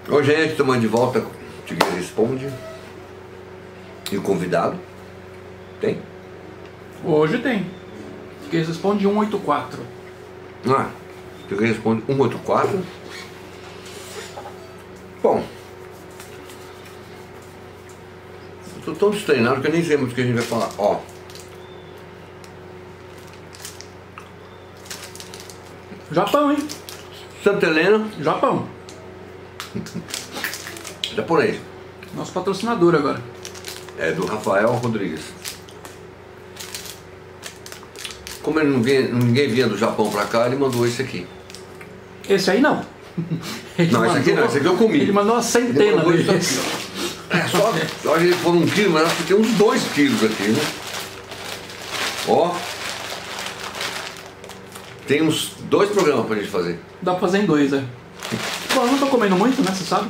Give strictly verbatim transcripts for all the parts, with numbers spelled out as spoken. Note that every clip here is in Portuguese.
Hoje a gente estamos de volta, o Tigre Responde. E o convidado? Tem? Hoje tem. Tigre Responde cento e oitenta e quatro. Ah, Tigre Responde cento e oitenta e quatro. Bom, eu tô tão destreinado que eu nem sei muito o que a gente vai falar. Ó, Japão, hein? Santa Helena, Japão. japonês. Nosso patrocinador agora. É do Rafael Rodrigues. Como ele não vinha, ninguém vinha do Japão pra cá, ele mandou esse aqui. Esse aí não. Ele Não, esse aqui não, esse aqui eu comi. Ele mandou uma centena Ele mandou deles. isso aqui, ó. É, só, só ele for um quilo, mas acho que tem uns dois quilos aqui, né? Ó. Tem uns dois programas pra gente fazer. Dá pra fazer em dois, é. Bom, eu não tô comendo muito, né? Você sabe?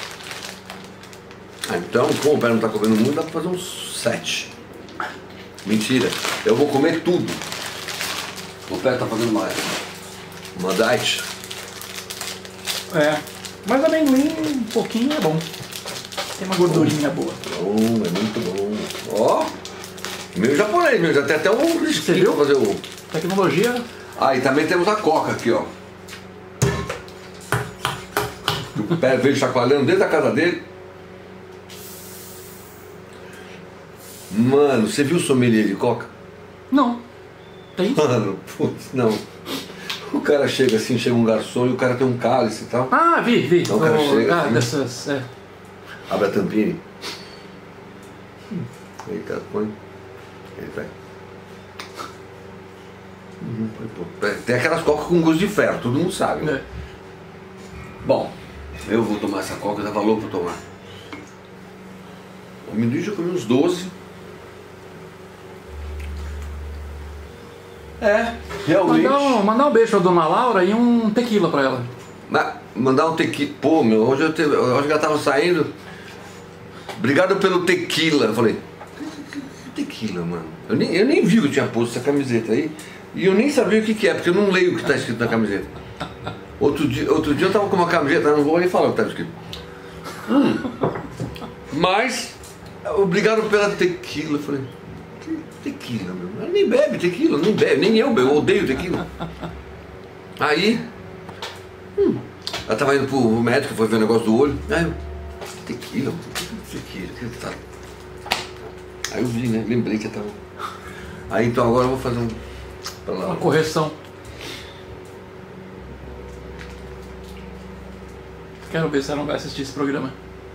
Ah, então, como o pé não tá comendo muito, dá pra fazer uns sete. Mentira, eu vou comer tudo. O pé tá fazendo mais. Uma diet. É. Mas amendoim, um pouquinho é bom. Tem uma gordurinha boa. Bom, é muito bom. Ó, meio japonês, meu, já tem até um risquinho pra fazer o... Tecnologia. Ah, e também temos a coca aqui, ó. O pé veio chacoalhando desde a casa dele. Mano, você viu o sommelier de coca? Não. Tem? Mano, putz, não. O cara chega assim, chega um garçom e o cara tem um cálice e tal. Ah, vi, vi. Então o cara Oh, chega ah, assim. dessas, é. Abre a tampinha. Aí o cara põe. Ele vai. Uhum, pô, tem aquelas cocas com gosto de ferro, todo mundo sabe. Né? É. Bom, eu vou tomar essa coca, dava louco pra tomar. O amendoim já comi uns doze. É, realmente. Mandar um, mandar um beijo pra dona Laura e um tequila pra ela. Mas, mandar um tequila. Pô, meu, hoje eu, te... hoje eu já tava saindo. Obrigado pelo tequila. Eu falei, que tequila, mano? Eu nem, eu nem vi que eu tinha posto essa camiseta aí. E eu nem sabia o que, que é, porque eu não leio o que tá escrito na camiseta. Outro dia, outro dia eu tava com uma camiseta, não vou nem falar o que tava escrito. Hum. Mas, obrigado pela tequila. Eu falei, que tequila, meu? Ela nem bebe tequila, nem bebe, nem eu bebo, eu odeio tequila. Aí, hum, ela tava indo pro médico, foi ver o negócio do olho. Aí eu, tequila, tequila, tequila. Aí eu vi, né? Lembrei que eu tava. Aí então agora eu vou fazer um. Pra lá. Uma correção. Quero ver se ela não vai assistir esse programa.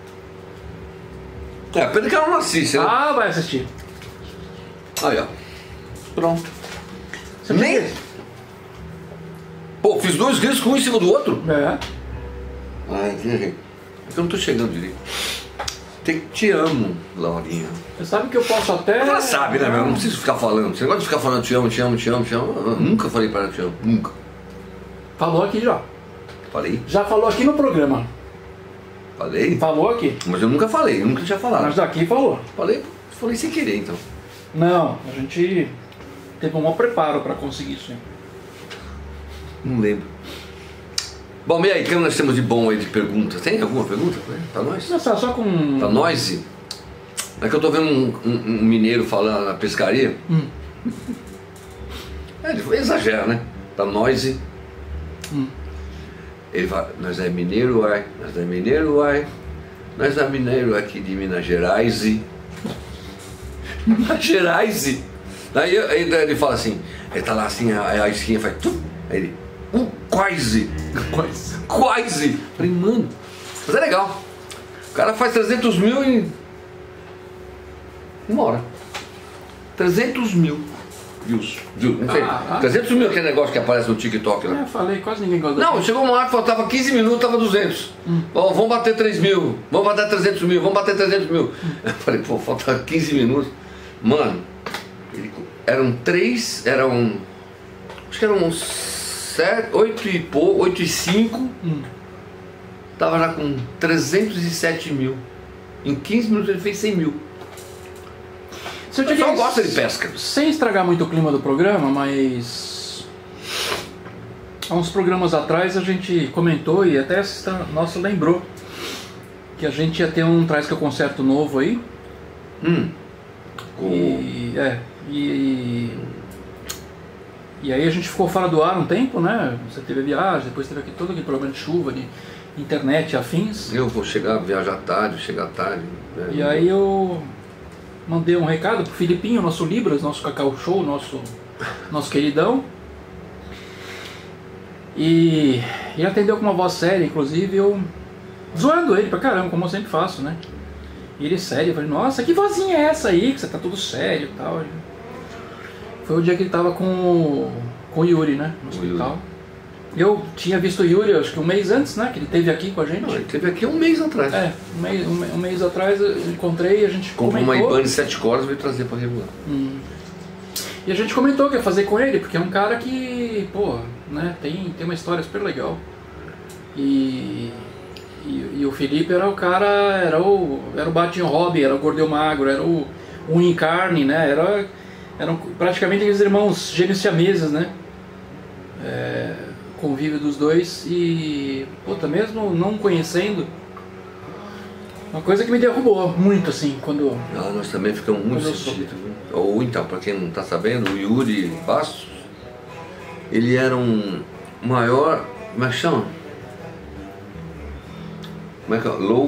É, pena que ela não assiste, né? Ah, vai assistir. Aí, ó. Pronto. Você Nem. fez? Pô, fiz dois riscos um em cima do outro. É. Ai, entendi. É que eu não tô chegando direito. Te, te amo, Laurinha. Você sabe que eu posso até... Ela sabe, né, meu? Eu não preciso ficar falando. Você negócio de ficar falando te amo, te amo, te amo, te amo. Eu nunca falei pra ela te amo. Nunca. Falou aqui já. Falei? Já falou aqui no programa. Falei? Falou aqui. Mas eu nunca falei, eu nunca tinha falado. Mas daqui falou. Falei, falei sem querer, então. Não, a gente teve um maior preparo pra conseguir isso. Hein? Não lembro. Bom, e aí, o que nós temos de bom aí de perguntas? Tem alguma pergunta pra nós? Não, só, só com... Pra nós? É que eu tô vendo um, um, um mineiro falando na pescaria. Hum. É, ele exagera, né? Pra nós. Hum. Ele fala, nós é mineiro, uai. Nós é mineiro, uai. Nós é mineiro aqui de Minas Gerais. E... Minas Gerais. E... Aí, aí ele fala assim, ele tá lá assim, a, a esquinha faz... Tum, aí ele... Um quase. Quase. Quase. Falei, mano, mas é legal. O cara faz trezentos mil em uma hora. trezentos mil views. Viu? Não sei. Ah, ah. trezentos mil é aquele negócio que aparece no TikTok lá. É, falei, quase ninguém gosta. Não, chegou uma hora que faltava quinze minutos, tava duzentos. Hum. Ó, vamos bater três mil, vamos bater trezentos mil, vamos bater trezentos mil. Hum. Eu falei, pô, falta quinze minutos. Mano, ele, eram três, eram. Acho que eram uns sete, oito e pouco, oito e cinco. Hum. Tava já com trezentos e sete mil. Em quinze minutos ele fez cem mil. Se eu O pessoal gosta de pesca. Sem estragar muito o clima do programa, mas há uns programas atrás a gente comentou e até essa nossa lembrou que a gente ia ter um Traz que eu concerto novo aí. Hum. Com... E, é, e, e aí a gente ficou fora do ar um tempo, né? Você teve a viagem, depois teve aqui todo aquele problema de chuva, de internet e afins. Eu vou chegar, viajar tarde, chegar tarde. Né? E aí eu mandei um recado pro Filipinho, nosso Libras, nosso Cacau Show, nosso, nosso queridão. E ele atendeu com uma voz séria, inclusive eu zoando ele pra caramba, como eu sempre faço, né? E ele sério, eu falei, nossa, que vozinha é essa aí, que você tá tudo sério e tal. Foi o dia que ele tava com, o- com o Yuri, né? No hospital. Eu tinha visto o Yuri, acho que um mês antes, né? Que ele esteve aqui com a gente. Não, ele teve aqui um mês atrás. É, um mês, um, me- um mês atrás eu encontrei e a gente Comprou uma comentou. Ibanez sete cordas e veio trazer pra regular. Hum. E a gente comentou que ia fazer com ele, porque é um cara que, pô, né, tem, tem uma história super legal. E, e, e o Felipe era o cara, era o, era o Batinho Hobby, era o Gordeu Magro, era o Unha em Carne, né? Era, eram praticamente aqueles irmãos gêmeos siameses, né? É, convívio dos dois e, puta, mesmo não conhecendo, uma coisa que me derrubou muito, assim, quando... Ah, nós também ficamos muito Quando eu soube. sentidos. viu? Ou então, para quem não está sabendo, o Yuri Bastos, ele era um maior, como é que chama? Como é que é? Low,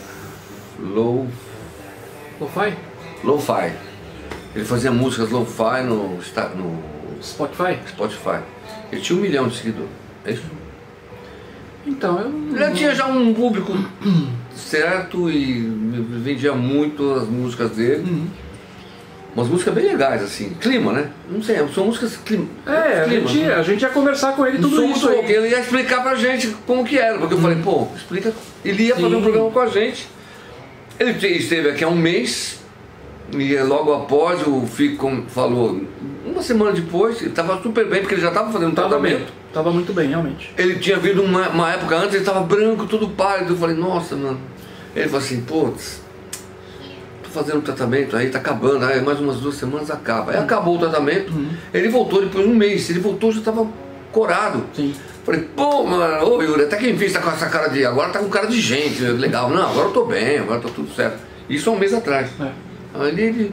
low, Lo-Fi? Lo-Fi. Ele fazia músicas Lo-Fi no, sta- no Spotify? Spotify. Ele tinha um milhão de seguidores. É isso? Então, eu... Ele já tinha já um público certo e vendia muito as músicas dele. Uhum. Umas músicas bem legais, assim. Clima, né? Não sei, são músicas clima. É, a clima, gente, né? a gente ia conversar com ele tudo Tudo isso aí. Ele ia explicar pra gente como que era, porque eu falei, pô, explica. Ele ia fazer Sim. um programa com a gente. Ele te- esteve aqui há um mês, e logo após o Fico falou, uma semana depois, ele estava super bem, porque ele já estava fazendo um Tava bem, tratamento. tava muito bem, realmente. Ele tinha vindo uma, uma época antes, ele estava branco, todo pálido. Eu falei, nossa, mano. Ele falou assim, putz, tô fazendo um tratamento aí, tá acabando, aí mais umas duas semanas acaba. Aí acabou o tratamento, ele voltou depois de um mês, ele voltou já estava corado. Sim. Falei, pô, mano, ô Yuri, até quem fez tá com essa cara de. Agora tá com cara de gente, legal. Não, agora eu tô bem, agora tá tudo certo. Isso há um mês atrás. É. Aí ele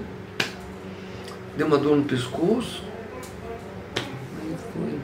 deu uma dor no pescoço. Aí foi.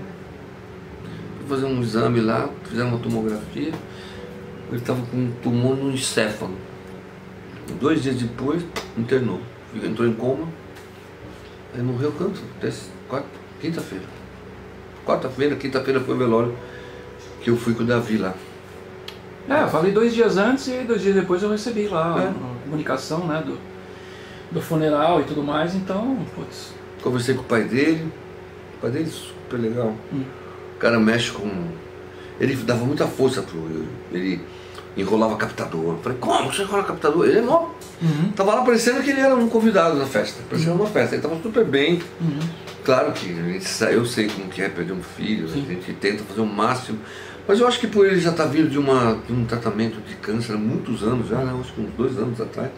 Fui fazer um exame lá, fizeram uma tomografia. Ele estava com um tumor no encéfalo. Dois dias depois, internou. Entrou em coma. Aí morreu quanto? Quarta, quinta-feira. Quarta-feira, quinta-feira foi o velório que eu fui com o Davi lá. É, eu falei dois dias antes e dois dias depois eu recebi lá É. a comunicação, né, do, do funeral e tudo mais, então, putz. Conversei com o pai dele. O pai dele é super legal. Hum. O cara mexe com. Ele dava muita força pro Yuri. Ele enrolava captador. Eu falei, como você enrola captador? Ele é mó. Uhum. Tava lá parecendo que ele era um convidado na festa. Parecia uma festa. Ele tava super bem. Uhum. Claro que a gente, sa- eu sei como que é perder um filho, Sim. a gente tenta fazer o máximo. Mas eu acho que por ele já estar vindo de, uma, de um tratamento de câncer há muitos anos já, né? Acho que uns dois anos atrás.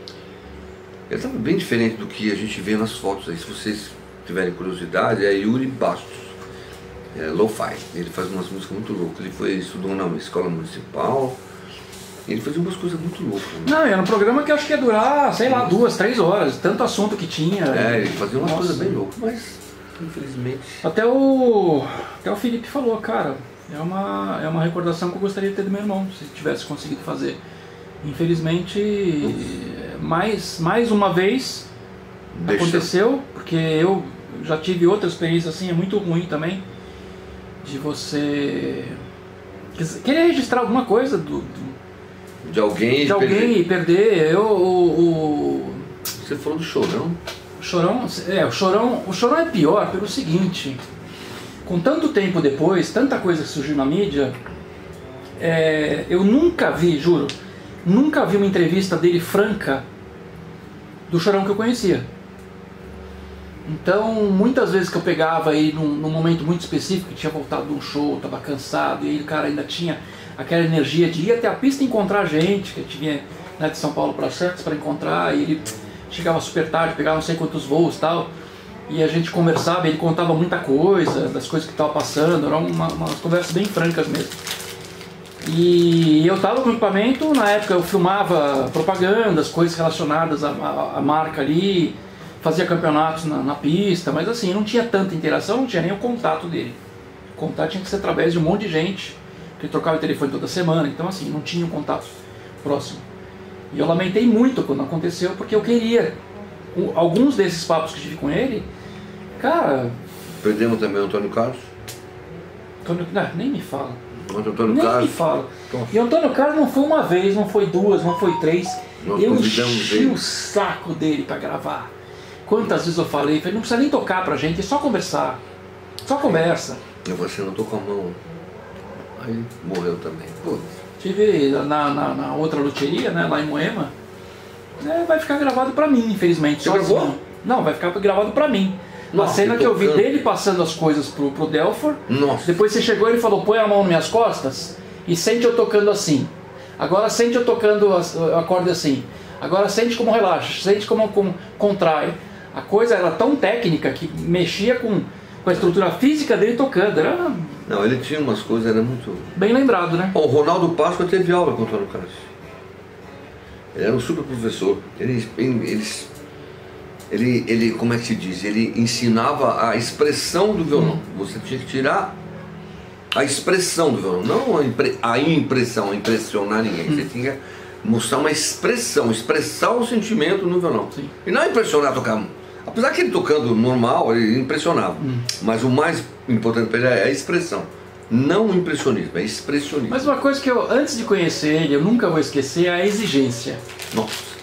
Ele estava bem diferente do que a gente vê nas fotos aí. Se vocês tiverem curiosidade, é Yuri Bastos, é Lo-Fi. Ele faz umas músicas muito loucas. Ele foi, estudou na escola municipal. Ele fazia umas coisas muito loucas. Né? Não, era um programa que eu acho que ia durar, sei lá, duas, três horas, tanto assunto que tinha. É, ele fazia umas Nossa. coisas bem loucas, mas infelizmente. Até o, até o Felipe falou, cara, é uma, é uma recordação que eu gostaria de ter do meu irmão, se tivesse conseguido fazer. Infelizmente, mais, mais uma vez Deixa- aconteceu, porque eu já tive outra experiência assim, é muito ruim também, de você querer registrar alguma coisa do, do- De alguém. de alguém perder- e perder. Eu, o, o, Você falou do Chorão? o Chorão, é, o Chorão, o Chorão é pior pelo seguinte, com tanto tempo depois, tanta coisa que surgiu na mídia, é, eu nunca vi, juro, nunca vi uma entrevista dele franca do Chorão que eu conhecia. Então, muitas vezes que eu pegava ele num, num momento muito específico, que tinha voltado de um show, estava cansado, e aí o cara ainda tinha aquela energia de ir até a pista encontrar a gente, que a gente vinha, né, de São Paulo para Santos para encontrar, e ele chegava super tarde, pegava não sei quantos voos e tal, e a gente conversava, ele contava muita coisa, das coisas que estava passando, eram uma, umas conversas bem francas mesmo. E eu tava com equipamento, na época eu filmava propagandas, coisas relacionadas à, à, à marca ali, fazia campeonatos na, na pista, mas assim, não tinha tanta interação, não tinha nem o contato dele. O contato tinha que ser através de um monte de gente, que trocava o telefone toda semana, então assim, não tinha um contato próximo. E eu lamentei muito quando aconteceu, porque eu queria, alguns desses papos que tive com ele, cara... Perdemos também o Antônio Carlos. Antônio, não, nem me fala. Antônio Nem Carlos. me fala. E o Antônio Carlos não foi uma vez, não foi duas, não foi três. Nós eu convidamos enchi ele. o saco dele pra gravar. Quantas vezes eu falei, falei, não precisa nem tocar pra gente, é só conversar. Só conversa. E você não tocou a mão. Aí morreu também. Pô. Tive na, na, na outra loteria, né, lá em Moema, né, vai ficar gravado pra mim, infelizmente. Você sozinho. gravou? Não, vai ficar gravado pra mim. Nossa, a cena que eu vi tocando. dele passando as coisas pro, pro Delfor. Nossa. Depois você chegou e ele falou, põe a mão nas minhas costas e sente eu tocando assim. Agora sente eu tocando a, a corda assim. Agora sente como relaxa, sente como, como contrai. A coisa era tão técnica que mexia com, com a estrutura física dele tocando. Era Não, ele tinha umas coisas, era muito... bem lembrado, né? Bom, o Ronaldo Páscoa teve aula com o Antônio Carlos. Ele era um super professor. Ele, ele, ele, ele, como é que se diz? Ele ensinava a expressão do violão. Você tinha que tirar a expressão do violão, não a, impre, a impressão, a impressionar ninguém. Você tinha que mostrar uma expressão, expressar o sentimento no violão. Sim. E não impressionar tocar. Apesar que ele tocando normal, ele impressionava. Hum. Mas o mais importante para ele é a expressão. Não o impressionismo, é expressionismo. Mas uma coisa que eu, antes de conhecer ele, eu nunca vou esquecer é a exigência. Nossa.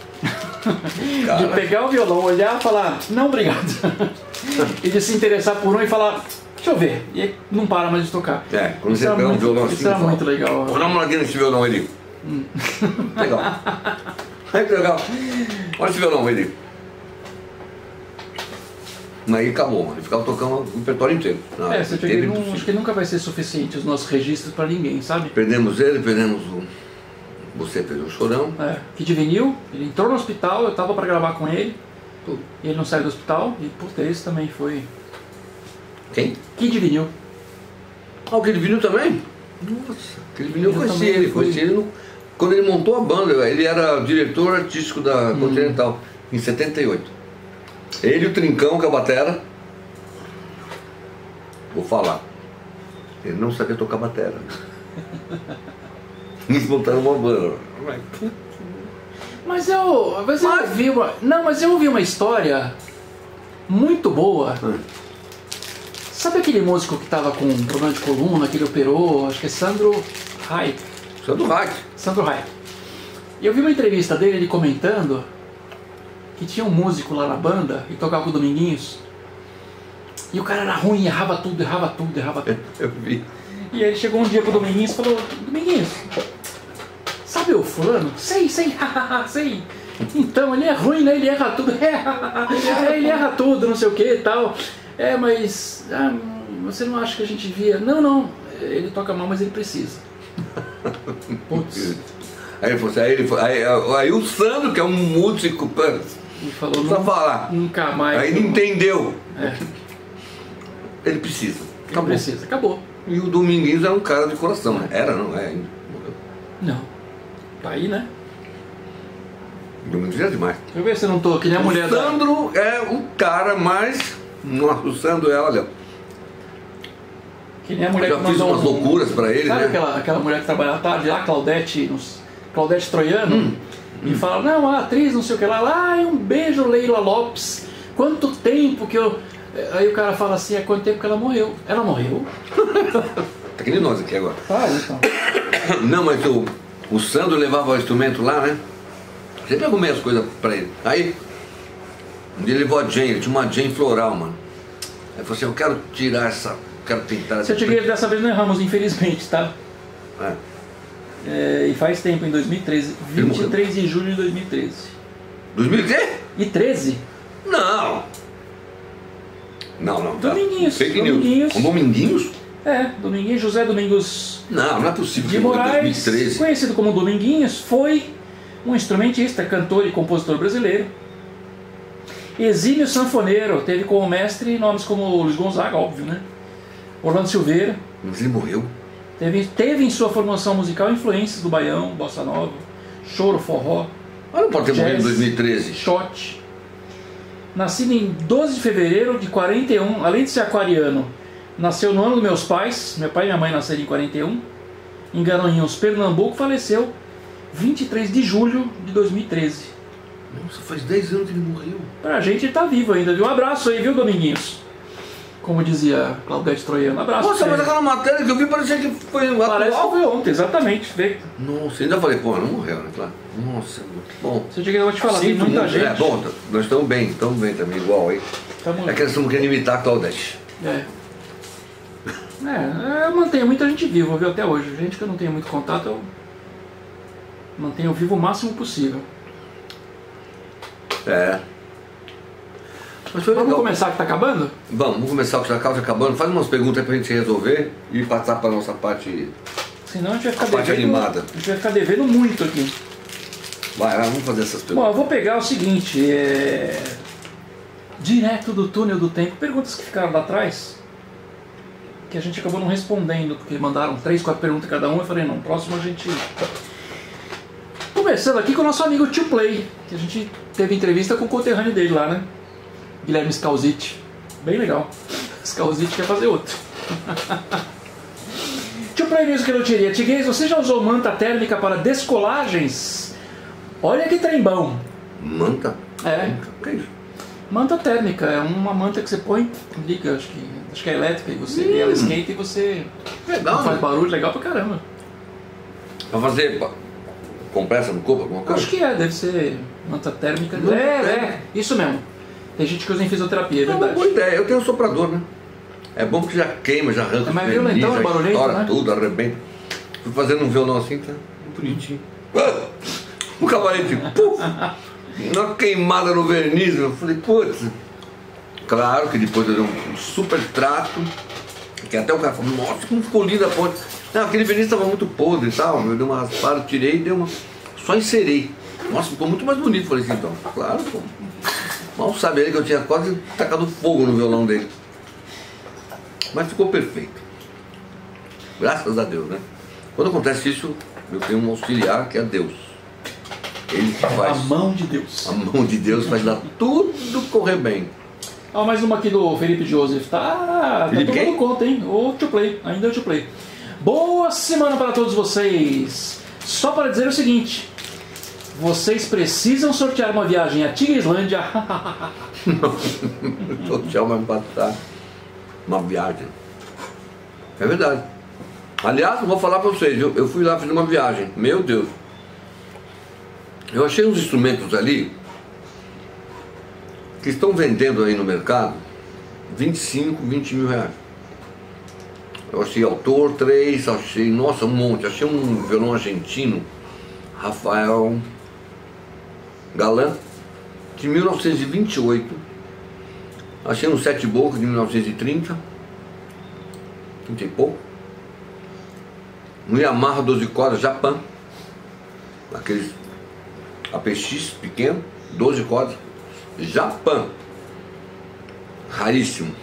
De pegar o violão, olhar e falar, não, obrigado. E de se interessar por um e falar, deixa eu ver. E aí não para mais de tocar. É, quando isso você pega um violão assim, isso era fala, muito legal. Vou dar uma olhadinha nesse violão ali. Hum. Legal. Olha que legal. Olha esse violão ali. Aí acabou, mano. Ele ficava tocando o repertório inteiro. Não, é, você chega, ele não, acho que nunca vai ser suficiente os nossos registros pra ninguém, sabe? Perdemos ele, perdemos o... Você perdeu o Chorão. É, Kid Vinil, ele entrou no hospital, eu tava pra gravar com ele. Tudo. E ele não saiu do hospital, e por ter isso também foi... Quem? Kid Vinil. Ah, o Kid Vinil também? Nossa, o Kid Vinil eu conheci ele, foi... conheci ele no... quando ele montou a banda. Ele era diretor artístico da hum. Continental, em setenta e oito. Ele e o Trincão, que é a batera. Vou falar. Ele não sabia tocar batera. Eles montaram uma banda. Mas eu, mas eu mas... ouvi uma. Não, mas eu ouvi uma história muito boa. Hum. Sabe aquele músico que tava com um problema de coluna, que ele operou? Acho que é Sandro Hayek. Sandro Hayek. Sandro Hayek. E eu vi uma entrevista dele, ele comentando que tinha um músico lá na banda e tocava com o Dominguinhos. E o cara era ruim, errava tudo, errava tudo, errava tudo. Eu vi. E aí ele chegou um dia pro Dominguinhos e falou, Dominguinhos, sabe o fulano? Sei, sei, sei. Então, ele é ruim, né? Ele erra tudo. É, ele erra tudo, não sei o que e tal. É, mas ah, você não acha que a gente via? Não, não. Ele toca mal, mas ele precisa. Putz. Aí ele falou assim, aí, ele foi, aí, aí o Sandro, que é um músico, ele falou, não falar. Nunca mais. Aí ele entendeu. É. Ele precisa. Ele acabou. precisa, acabou. E o Dominguinhos era um cara de coração, né? Era, não é ainda. Não. Tá aí, né? O Dominguinhos era demais. Deixa eu ver se eu não tô que nem a o mulher. O Sandro da... é o cara mais. Nossa, o Sandro é, olha. Que nem a mulher eu já que fiz umas um... loucuras pra ele, sabe né? aquela, aquela mulher que trabalhava tarde lá, Claudete, nos... Claudete Troiano? Hum. E hum. fala, não, a atriz, não sei o que lá, lá, um beijo, Leila Lopes. Quanto tempo que eu. Aí o cara fala assim, há quanto tempo que ela morreu? Ela morreu? Tá que nem nós aqui agora. Ah, então. Não, mas o, o Sandro levava o instrumento lá, né? Sempre arrumei as coisas pra ele. Aí, um dia ele levou a Jane, ele tinha uma Jane floral, mano. Aí falou assim, eu quero tirar essa, quero pintar essa. Se eu cheguei dessa vez não erramos, infelizmente, tá? É. É, e faz tempo, em dois mil e treze. vinte e três de julho de dois mil e treze. dois mil e treze? Não! Não, não. Tá. Dominguinhos. Fake Dominguinhos. news. Dominguinhos? É, Dominguinhos, José Domingos. Não, não é possível de que Moraes, dois mil e treze. Conhecido como Dominguinhos, foi um instrumentista, cantor e compositor brasileiro. Exímio sanfoneiro, teve como mestre nomes como Luiz Gonzaga, óbvio, né? Orlando Silveira. Mas ele morreu? Teve, teve em sua formação musical influências do baião, bossa nova, choro, forró. Ah, não pode ter jazz, morrido em dois mil e treze. Shot. Nascido em doze de fevereiro de quarenta e um, além de ser aquariano, nasceu no ano dos meus pais. Meu pai e minha mãe nasceram em quarenta e um. Em Garanhuns, Pernambuco, faleceu vinte e três de julho de dois mil e treze. Nossa, faz dez anos que ele morreu. Pra gente ele tá vivo ainda, viu? Um abraço aí, viu, Dominguinhos? Como dizia Claudete Troiano, um abraço. Nossa, mas aquela matéria que eu vi parecia que foi atual. Parece que foi ontem, exatamente. Vê. Nossa, ainda falei, pô, não morreu, né? Claro. Nossa, bom. Você chega, eu vou te falar, tem Sinto muita muito. gente. É, bom, nós estamos bem, estamos bem também, igual aí. Tamo... É que nós estamos querendo imitar a Claudete. É. É, eu mantenho muita gente viva, viu, até hoje. Gente que eu não tenho muito contato, eu mantenho vivo o máximo possível. É. Mas foi Vamos legal. começar que tá acabando? Vamos, vamos começar com o Chacal acabando. Faz umas perguntas aí pra gente resolver e passar pra nossa parte, Senão a gente vai ficar parte devendo. animada. A gente vai ficar devendo muito aqui. Vai, vai, vamos fazer essas Bom, perguntas. eu vou pegar o seguinte, é... direto do túnel do tempo, perguntas que ficaram lá atrás, que a gente acabou não respondendo, porque mandaram três, quatro perguntas cada um, eu falei, não, próximo a gente... Começando aqui com o nosso amigo Tio Play, que a gente teve entrevista com o conterrâneo dele lá, né? Guilherme Scalzitti. Bem legal. Scalzitti quer fazer outro. Tio Play Music Loteria. Tiguez, você já usou manta térmica para descolagens? Olha que trem bom. Manta? É. O que é isso? Manta térmica, é uma manta que você põe, liga, acho que, acho que é elétrica, e você Hum. ela esquenta e você Legal, não faz né? barulho, legal pra caramba. Pra fazer pa- compressa no corpo, alguma coisa? Acho que é, deve ser manta térmica. Manta é, térmica. é, isso mesmo. Tem gente que usa em fisioterapia, é É uma verdade. boa ideia. Eu tenho um soprador, né? É bom que já queima, já arranca. É mais os verniz, violentão, já barulhento, estoura né? tudo, arrebenta. Fui fazendo um violão assim, tá bonitinho. Ah! O cavalete, puf! Uma queimada no verniz. Eu falei, putz. Claro que depois eu dei um super trato. Que até o cara falou, nossa, como ficou linda a ponte. Não, aquele verniz estava muito podre e tal. Eu dei uma raspada, tirei e dei uma. Só encerei. Nossa, ficou muito mais bonito. Falei assim, então, claro, pô. Mal sabe ele que eu tinha quase tacado fogo no violão dele. Mas ficou perfeito. Graças a Deus, né? Quando acontece isso, eu tenho um auxiliar que é Deus. Ele que A faz. mão de Deus. A mão de Deus faz lá tudo correr bem. Ó, mais uma aqui do Felipe Joseph. Tá, Felipe tá quem? tomando conta, hein? O Tio Play, ainda é o Tio Play. Boa semana para todos vocês. Só para dizer o seguinte: vocês precisam sortear uma viagem a Tigreslândia. O social vai me passar uma viagem. É verdade. Aliás, eu vou falar para vocês, eu, eu fui lá fazer uma viagem. Meu Deus. Eu achei uns instrumentos ali que estão vendendo aí no mercado vinte e cinco, vinte mil reais. Eu achei autor três, achei, nossa, um monte. Achei um violão argentino, Rafael Galan, de mil novecentos e vinte e oito. Achei um sete boca de mil novecentos e trinta, trinta e pouco. Um Yamaha doze cordas Japan, aqueles A P X pequeno, doze cordas Japan, raríssimo.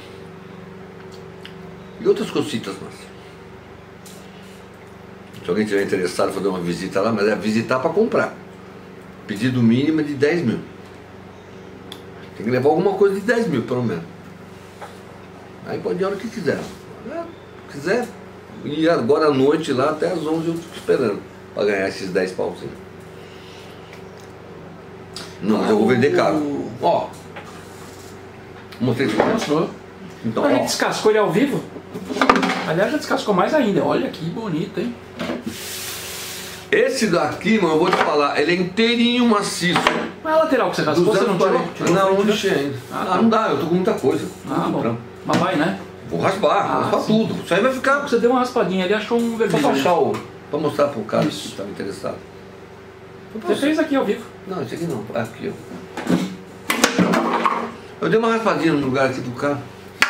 E outras cositas, mas se alguém estiver interessado em fazer uma visita lá, mas é visitar para comprar. Pedido mínimo é de dez mil. Tem que levar alguma coisa de dez mil, pelo menos. Aí pode ir a hora que quiser. É, quiser ir agora à noite lá, até às onze eu fico esperando para ganhar esses dez pauzinhos. Não, mas eu vou vender caro. Ó, mostrei pra você. Mostrou. Então, A gente ó, descascou ele ao vivo. Aliás, já descascou mais ainda. Olha que bonito, hein? esse daqui, mano, eu vou te falar, ele é inteirinho maciço. Mas a lateral que você raspou, você não tirou? tirou Não, frente, não né? deixei ainda. Ah, Ah, tá. não dá, eu tô com muita coisa. Ah, Muito bom. trampo. Mas vai, né? Vou raspar, Ah, vou raspar sim. tudo. Isso aí vai ficar. Você deu uma raspadinha ali, achou um Pra vermelho. achar o. Pra mostrar pro cara Isso. que estava interessado. Você fez aqui ao vivo. Não, esse aqui não. Aqui, ó. Eu dei uma raspadinha no lugar aqui do cara.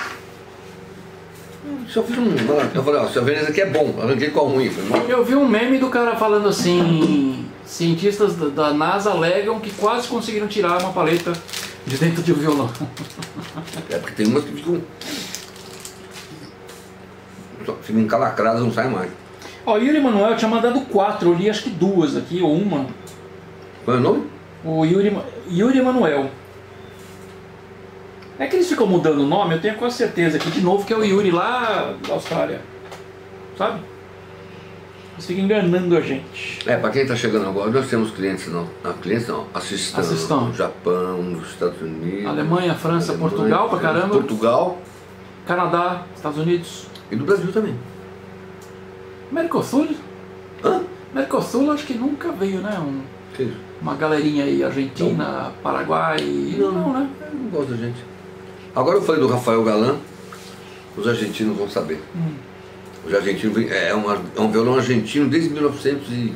Só fiz um. Eu falei, ó, seu Veneza aqui é bom. Arranquei com a ruim. Falei, não. Eu vi um meme do cara falando assim: cientistas da- da NASA alegam que quase conseguiram tirar uma paleta de dentro de um violão. É porque tem umas que ficam. só Ficam encalacradas, não sai mais. Ó, o Yuri Manuel tinha mandado quatro, eu li acho que duas aqui, ou uma. Qual é o nome? O Yuri, Yuri Manuel. É que eles ficam mudando o nome, eu tenho quase certeza aqui de novo que é o Yuri lá da Austrália. Sabe? Eles ficam enganando a gente. É, para quem está chegando agora, nós temos clientes não. Não, clientes não. Assistão. Assistão. No Japão, nos Estados Unidos. Alemanha, França, Alemanha, Portugal pra caramba. Portugal. Canadá, Estados Unidos. E do Brasil também. Mercosul? Hã? Mercosul acho que nunca veio, né? Um, Que isso? uma galerinha aí, Argentina, não. Paraguai. Não, não, né? Eu não gosto da gente. Agora eu falei do Rafael Galan, os argentinos vão saber. Hum. Os argentinos é, uma, é um violão argentino desde mil novecentos e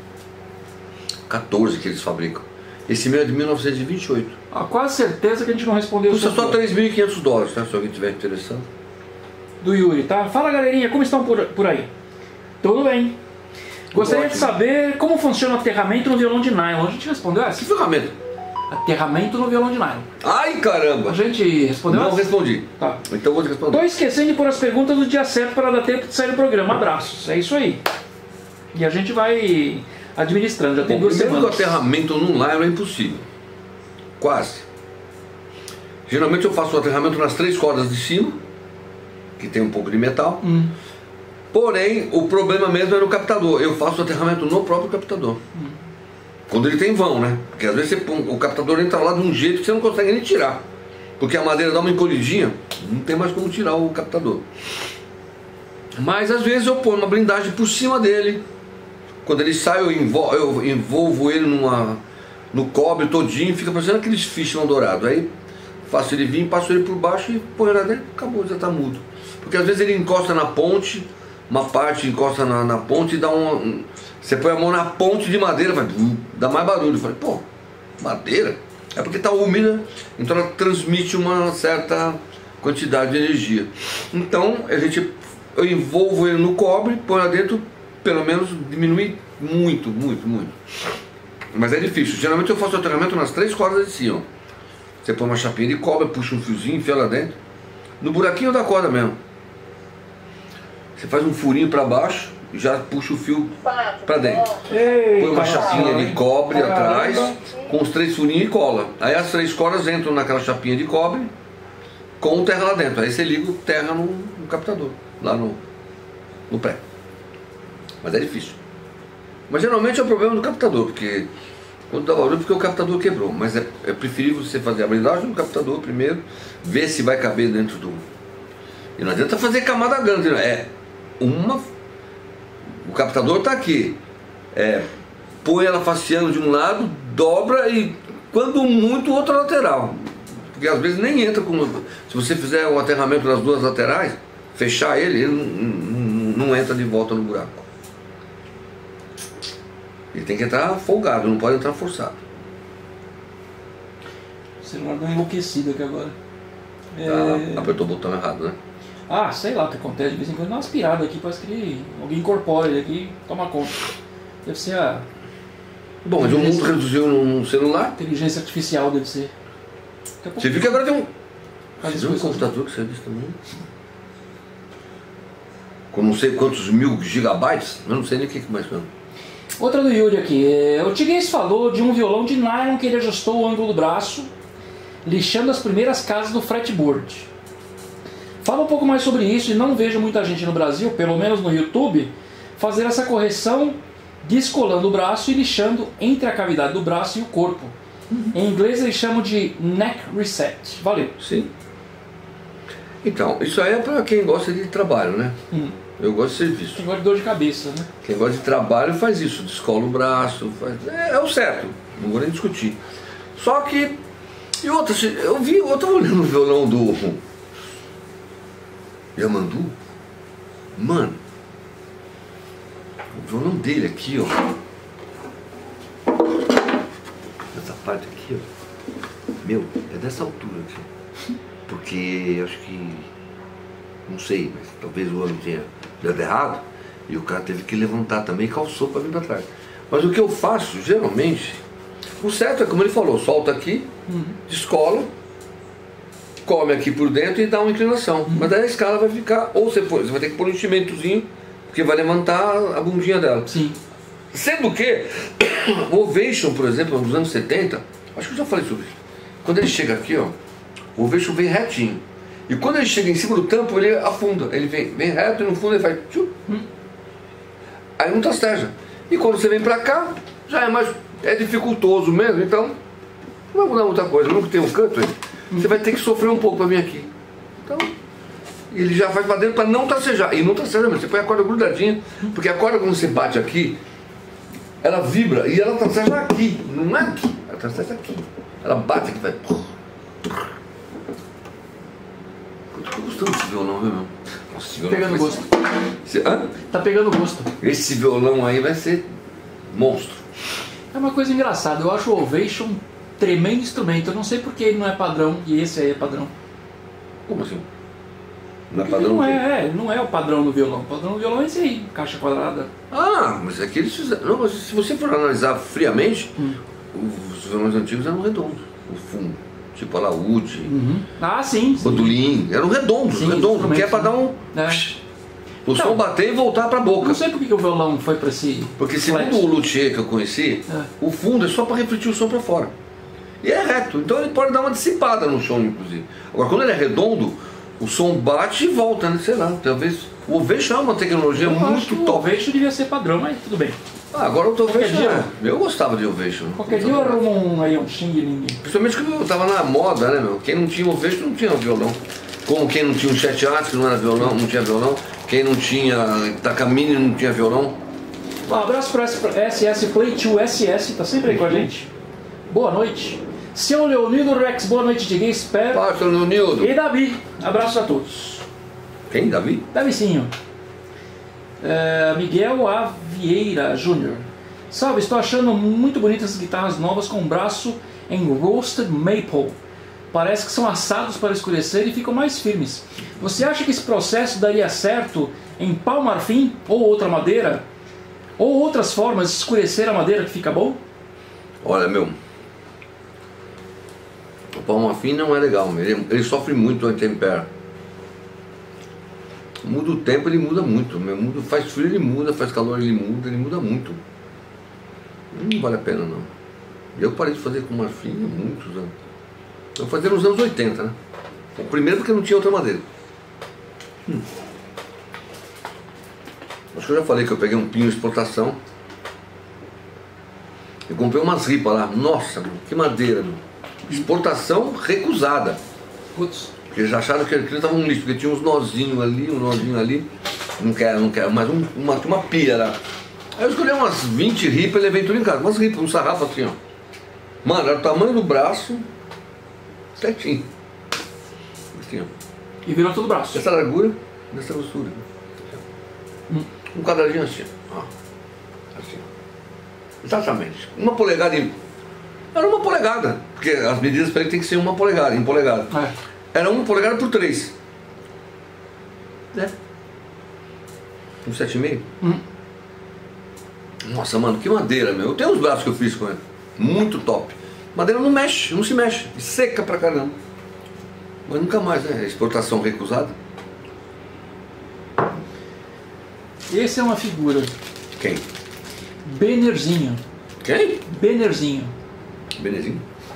quatorze que eles fabricam. Esse meu é de mil novecentos e vinte e oito. Ah, quase certeza que a gente não respondeu. Custa só seu três mil e quinhentos dólares, tá? Se alguém tiver interessado. do Yuri, tá? Fala galerinha, como estão por, por aí? Tudo bem. Gostaria Ótimo. de saber como funciona o aterramento no violão de nylon. A gente respondeu Que essa? ferramenta? Aterramento no violão de nylon. Ai, caramba! A gente respondeu Não essa? respondi. Tá. Então vou te responder. Tô esquecendo de pôr as perguntas no dia certo para dar tempo de sair do programa. Abraços. É isso aí. E a gente vai administrando. Já tem Bom, duas primeiro que o semanas. aterramento num nylon é impossível. Quase. Geralmente eu faço o aterramento nas três cordas de cima, que tem um pouco de metal. Hum. Porém, o problema mesmo é no captador. Eu faço o aterramento no próprio captador. Hum. Quando ele tem vão, né? Porque às vezes você põe, o captador entra lá de um jeito que você não consegue nem tirar. Porque a madeira dá uma encolhidinha, não tem mais como tirar o captador. Mas às vezes eu ponho uma blindagem por cima dele. Quando ele sai, eu envolvo, eu envolvo ele numa, no cobre todinho, fica parecendo aqueles fichão dourado. Aí faço ele vir, passo ele por baixo e põe lá dentro, acabou, já está mudo. Porque às vezes ele encosta na ponte, uma parte encosta na, na ponte e dá um, um... Você põe a mão na ponte de madeira, vai, dá mais barulho. Eu falei, pô, madeira? É porque está úmida, então ela transmite uma certa quantidade de energia. Então a gente, eu envolvo ele no cobre, põe lá dentro, pelo menos diminui muito, muito, muito. Mas é difícil. Geralmente eu faço o aterramento nas três cordas de cima. Você põe uma chapinha de cobre, puxa um fiozinho, enfia lá dentro. No buraquinho da corda mesmo. Você faz um furinho para baixo e já puxa o fio para dentro. Põe uma chapinha de cobre atrás, com os três furinhos e cola. Aí as três cordas entram naquela chapinha de cobre, com o terra lá dentro. Aí você liga o terra no, no captador, lá no, no pré. Mas é difícil. Mas geralmente é o problema do captador, porque quando dá barulho, porque o captador quebrou. Mas é, é preferível você fazer a blindagem do captador primeiro, ver se vai caber dentro do... E não adianta fazer camada grande, né? É uma... O captador está aqui. É, põe ela faceando de um lado, dobra e, quando muito, outra lateral. Porque às vezes nem entra com... Se você fizer o aterramento das duas laterais, fechar ele, ele não, não, não entra de volta no buraco. Ele tem que entrar folgado, não pode entrar forçado. O celular deu uma enlouquecida aqui agora. É... Tá, apertou o botão errado, né? Ah, sei lá o que acontece. De vez em quando dá uma aspirada aqui, parece que ele... alguém incorpora ele aqui e toma conta. Deve ser a... Bom, mas o mundo reduziu num celular. Inteligência artificial deve ser. Você viu que agora tem um... Faz Você isso viu um com computador que você disse também? Com não sei quantos mil gigabytes? Eu não sei nem o que mais foi. Outra do Yuri aqui. O Tiguez falou de um violão de nylon que ele ajustou o ângulo do braço, lixando as primeiras casas do fretboard. Fala um pouco mais sobre isso e não vejo muita gente no Brasil, pelo menos no YouTube, fazer essa correção descolando o braço e lixando entre a cavidade do braço e o corpo. Uhum. Em inglês eles chamam de neck reset. Valeu. Sim. Então, isso aí é para quem gosta de trabalho, né? Hum. Eu gosto de serviço. Quem gosta de dor de cabeça, né? Quem gosta de trabalho faz isso, descola o braço, faz... é, é o certo, não vou nem discutir. Só que, e outra, eu vi, eu estava olhando o violão do Yamandu, mano, o violão dele aqui, ó, essa parte aqui, ó, meu, é dessa altura aqui, porque acho que, não sei, mas talvez o ano tenha dado errado, e o cara teve que levantar também e calçou para vir para trás. Mas o que eu faço, geralmente, o certo é como ele falou, solta aqui, uhum. descola, come aqui por dentro e dá uma inclinação. Uhum. Mas daí a escala vai ficar, ou você, põe, você vai ter que pôr um enchimentozinho porque vai levantar a bundinha dela. Sim. Sendo que o Ovation, por exemplo, nos anos setenta, acho que eu já falei sobre isso. Quando ele chega aqui, ó, o Ovation vem retinho. E quando ele chega em cima do tampo, ele afunda. Ele vem, vem reto e no fundo ele faz tchum. Hum. Aí não tasteja. E quando você vem pra cá, já é mais é dificultoso mesmo, então não vai mudar muita coisa. Nunca tem um canto aí, hum. você vai ter que sofrer um pouco pra vir aqui. Então, ele já faz pra dentro pra não tastejar. E não tasteja mesmo, você põe a corda grudadinha, porque a corda quando você bate aqui, ela vibra e ela tasteja aqui, não é aqui, ela tasteja aqui. Ela bate aqui, vai. Eu tô gostando desse violão, viu, meu? Nossa, violão pegando gosto. Ser... Hã? Tá pegando gosto. Esse violão aí vai ser monstro. É uma coisa engraçada, eu acho o Ovation um tremendo instrumento. Eu não sei porque ele não é padrão e esse aí é padrão. Como assim? Não é Porque padrão? Não é, é, não é o padrão do violão. O padrão do violão é esse aí, caixa quadrada. Ah, mas aqui eles fizeram. Não, mas se você for analisar friamente, hum. os violões antigos eram redondos. O fundo. Tipo alaúde, uhum. Ah, sim, sim. bandolim, eram redondos, sim, redondos, que é para dar um. É. O então, som bater e voltar para a boca. Não sei por que o violão foi para esse. Porque segundo flat. O luthier que eu conheci, é. o fundo é só para refletir o som para fora. E é reto, então ele pode dar uma dissipada no som, inclusive. Agora, quando ele é redondo, o som bate e volta, né? Sei lá, talvez. O Ovation é uma tecnologia eu muito top. O Ovation devia ser padrão, mas tudo bem. Ah, agora o Ovation é. Eu gostava de Ovation. Qualquer dia eu arrumo um aí, um xing. Principalmente quando eu tava na moda, né, meu? Quem não tinha Ovation não tinha violão. Como quem não tinha um Chet Atkins que não era violão, não tinha violão. Quem não tinha Takamine não tinha violão. Um abraço para S S Play dois S S, tá sempre aí com a gente. Boa noite. Seu Leonildo Rex, boa noite de Gay Spare. Fala, seu Leonildo. E Davi, abraço a todos. Quem, Davi? Davicinho. É, Miguel A. Vieira Júnior. Salve, estou achando muito bonitas as guitarras novas com braço em Roasted Maple. Parece que são assados para escurecer e ficam mais firmes. Você acha que esse processo daria certo em pau marfim ou outra madeira? Ou outras formas de escurecer a madeira que fica bom? Olha, meu, o pau marfim não é legal, ele, ele sofre muito a intempérie. Muda o tempo, ele muda muito. Meu, muda, faz frio, ele muda, faz calor, ele muda, ele muda muito. Não vale a pena, não. Eu parei de fazer com marfim há muitos anos. Eu fazia nos anos oitenta, né? O primeiro porque não tinha outra madeira. Hum. Acho que eu já falei que eu peguei um pinho de exportação. Eu comprei umas ripas lá. Nossa, meu, que madeira, meu. Exportação recusada. Putz. Porque eles acharam que aquilo estava um lixo, porque tinha uns nozinhos ali, um nozinho ali. Não quero, não quero, mas um, uma, uma pilha lá. Aí eu escolhi umas vinte ripas e levei tudo em casa. Umas ripas, um sarrafo assim, ó. Mano, era o tamanho do braço, certinho. Assim, ó. E virou todo o braço. Essa largura, nessa grossura. Hum. Um quadradinho assim, ó. Assim, ó. Exatamente. Uma polegada em... Era uma polegada, porque as medidas para ele tem que ser uma polegada, em polegada. É. Era uma polegada por três. É. Um sete e meio? Hum. Nossa, mano, que madeira, meu. Eu tenho uns braços que eu fiz com ele. Muito top. Madeira não mexe, não se mexe. Seca pra caramba. Mas nunca mais, né? Exportação recusada. Esse é uma figura. Quem? Benerzinho. Quem? Benerzinho. Benerzinho?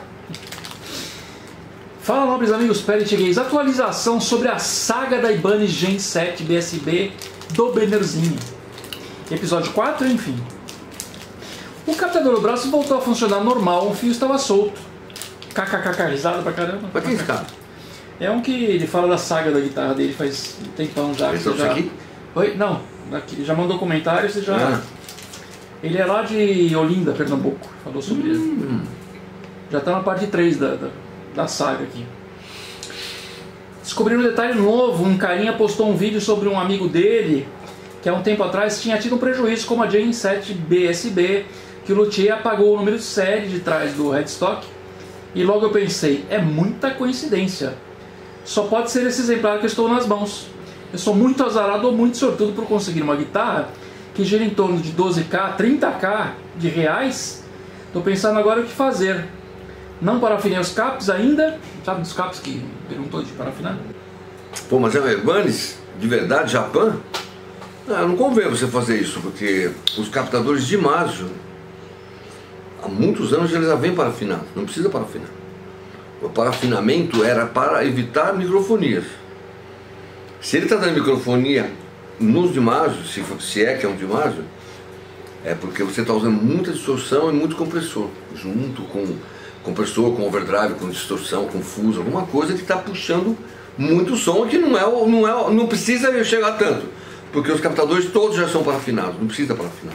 Fala, nobres amigos Pellet Gays. Atualização sobre a saga da Ibanez Gen sete B S B do Benerzinho. Episódio quatro, enfim. O captador do braço voltou a funcionar normal, o fio estava solto. Kkkk, risada pra caramba. Mas quem é esse cara? É um que ele fala da saga da guitarra dele faz um tempão já. Esse é já... aqui? Oi? Não, aqui. Já mandou comentário, você já... Ah. Ele é lá de Olinda, Pernambuco. Falou sobre hum. ele. Já tá na parte três da, da, da saga aqui. Descobriram um detalhe novo. Um carinha postou um vídeo sobre um amigo dele que há um tempo atrás tinha tido um prejuízo com a Gen sete B S B, que o luthier apagou o número de série de trás do headstock. E logo eu pensei, é muita coincidência. Só pode ser esse exemplar que eu estou nas mãos. Eu sou muito azarado ou muito sortudo por conseguir uma guitarra que gira em torno de doze k, trinta k de reais. Estou pensando agora o que fazer. Não parafinei os capos ainda. Sabe dos capos que perguntou de parafinar? Pô, mas é Ibanez? De verdade, Japão? Não, não convém você fazer isso, porque os captadores de maso, há muitos anos eles já vêm parafinados, não precisa parafinar. O parafinamento era para evitar microfonias. Se ele está dando microfonia nos de maso, se, se é que é um de maso, é porque você está usando muita distorção e muito compressor, junto com compressor, com overdrive, com distorção, com fuso, alguma coisa que está puxando muito som que não, é, não, é, não precisa chegar tanto, porque os captadores todos já são parafinados, não precisa parafinar.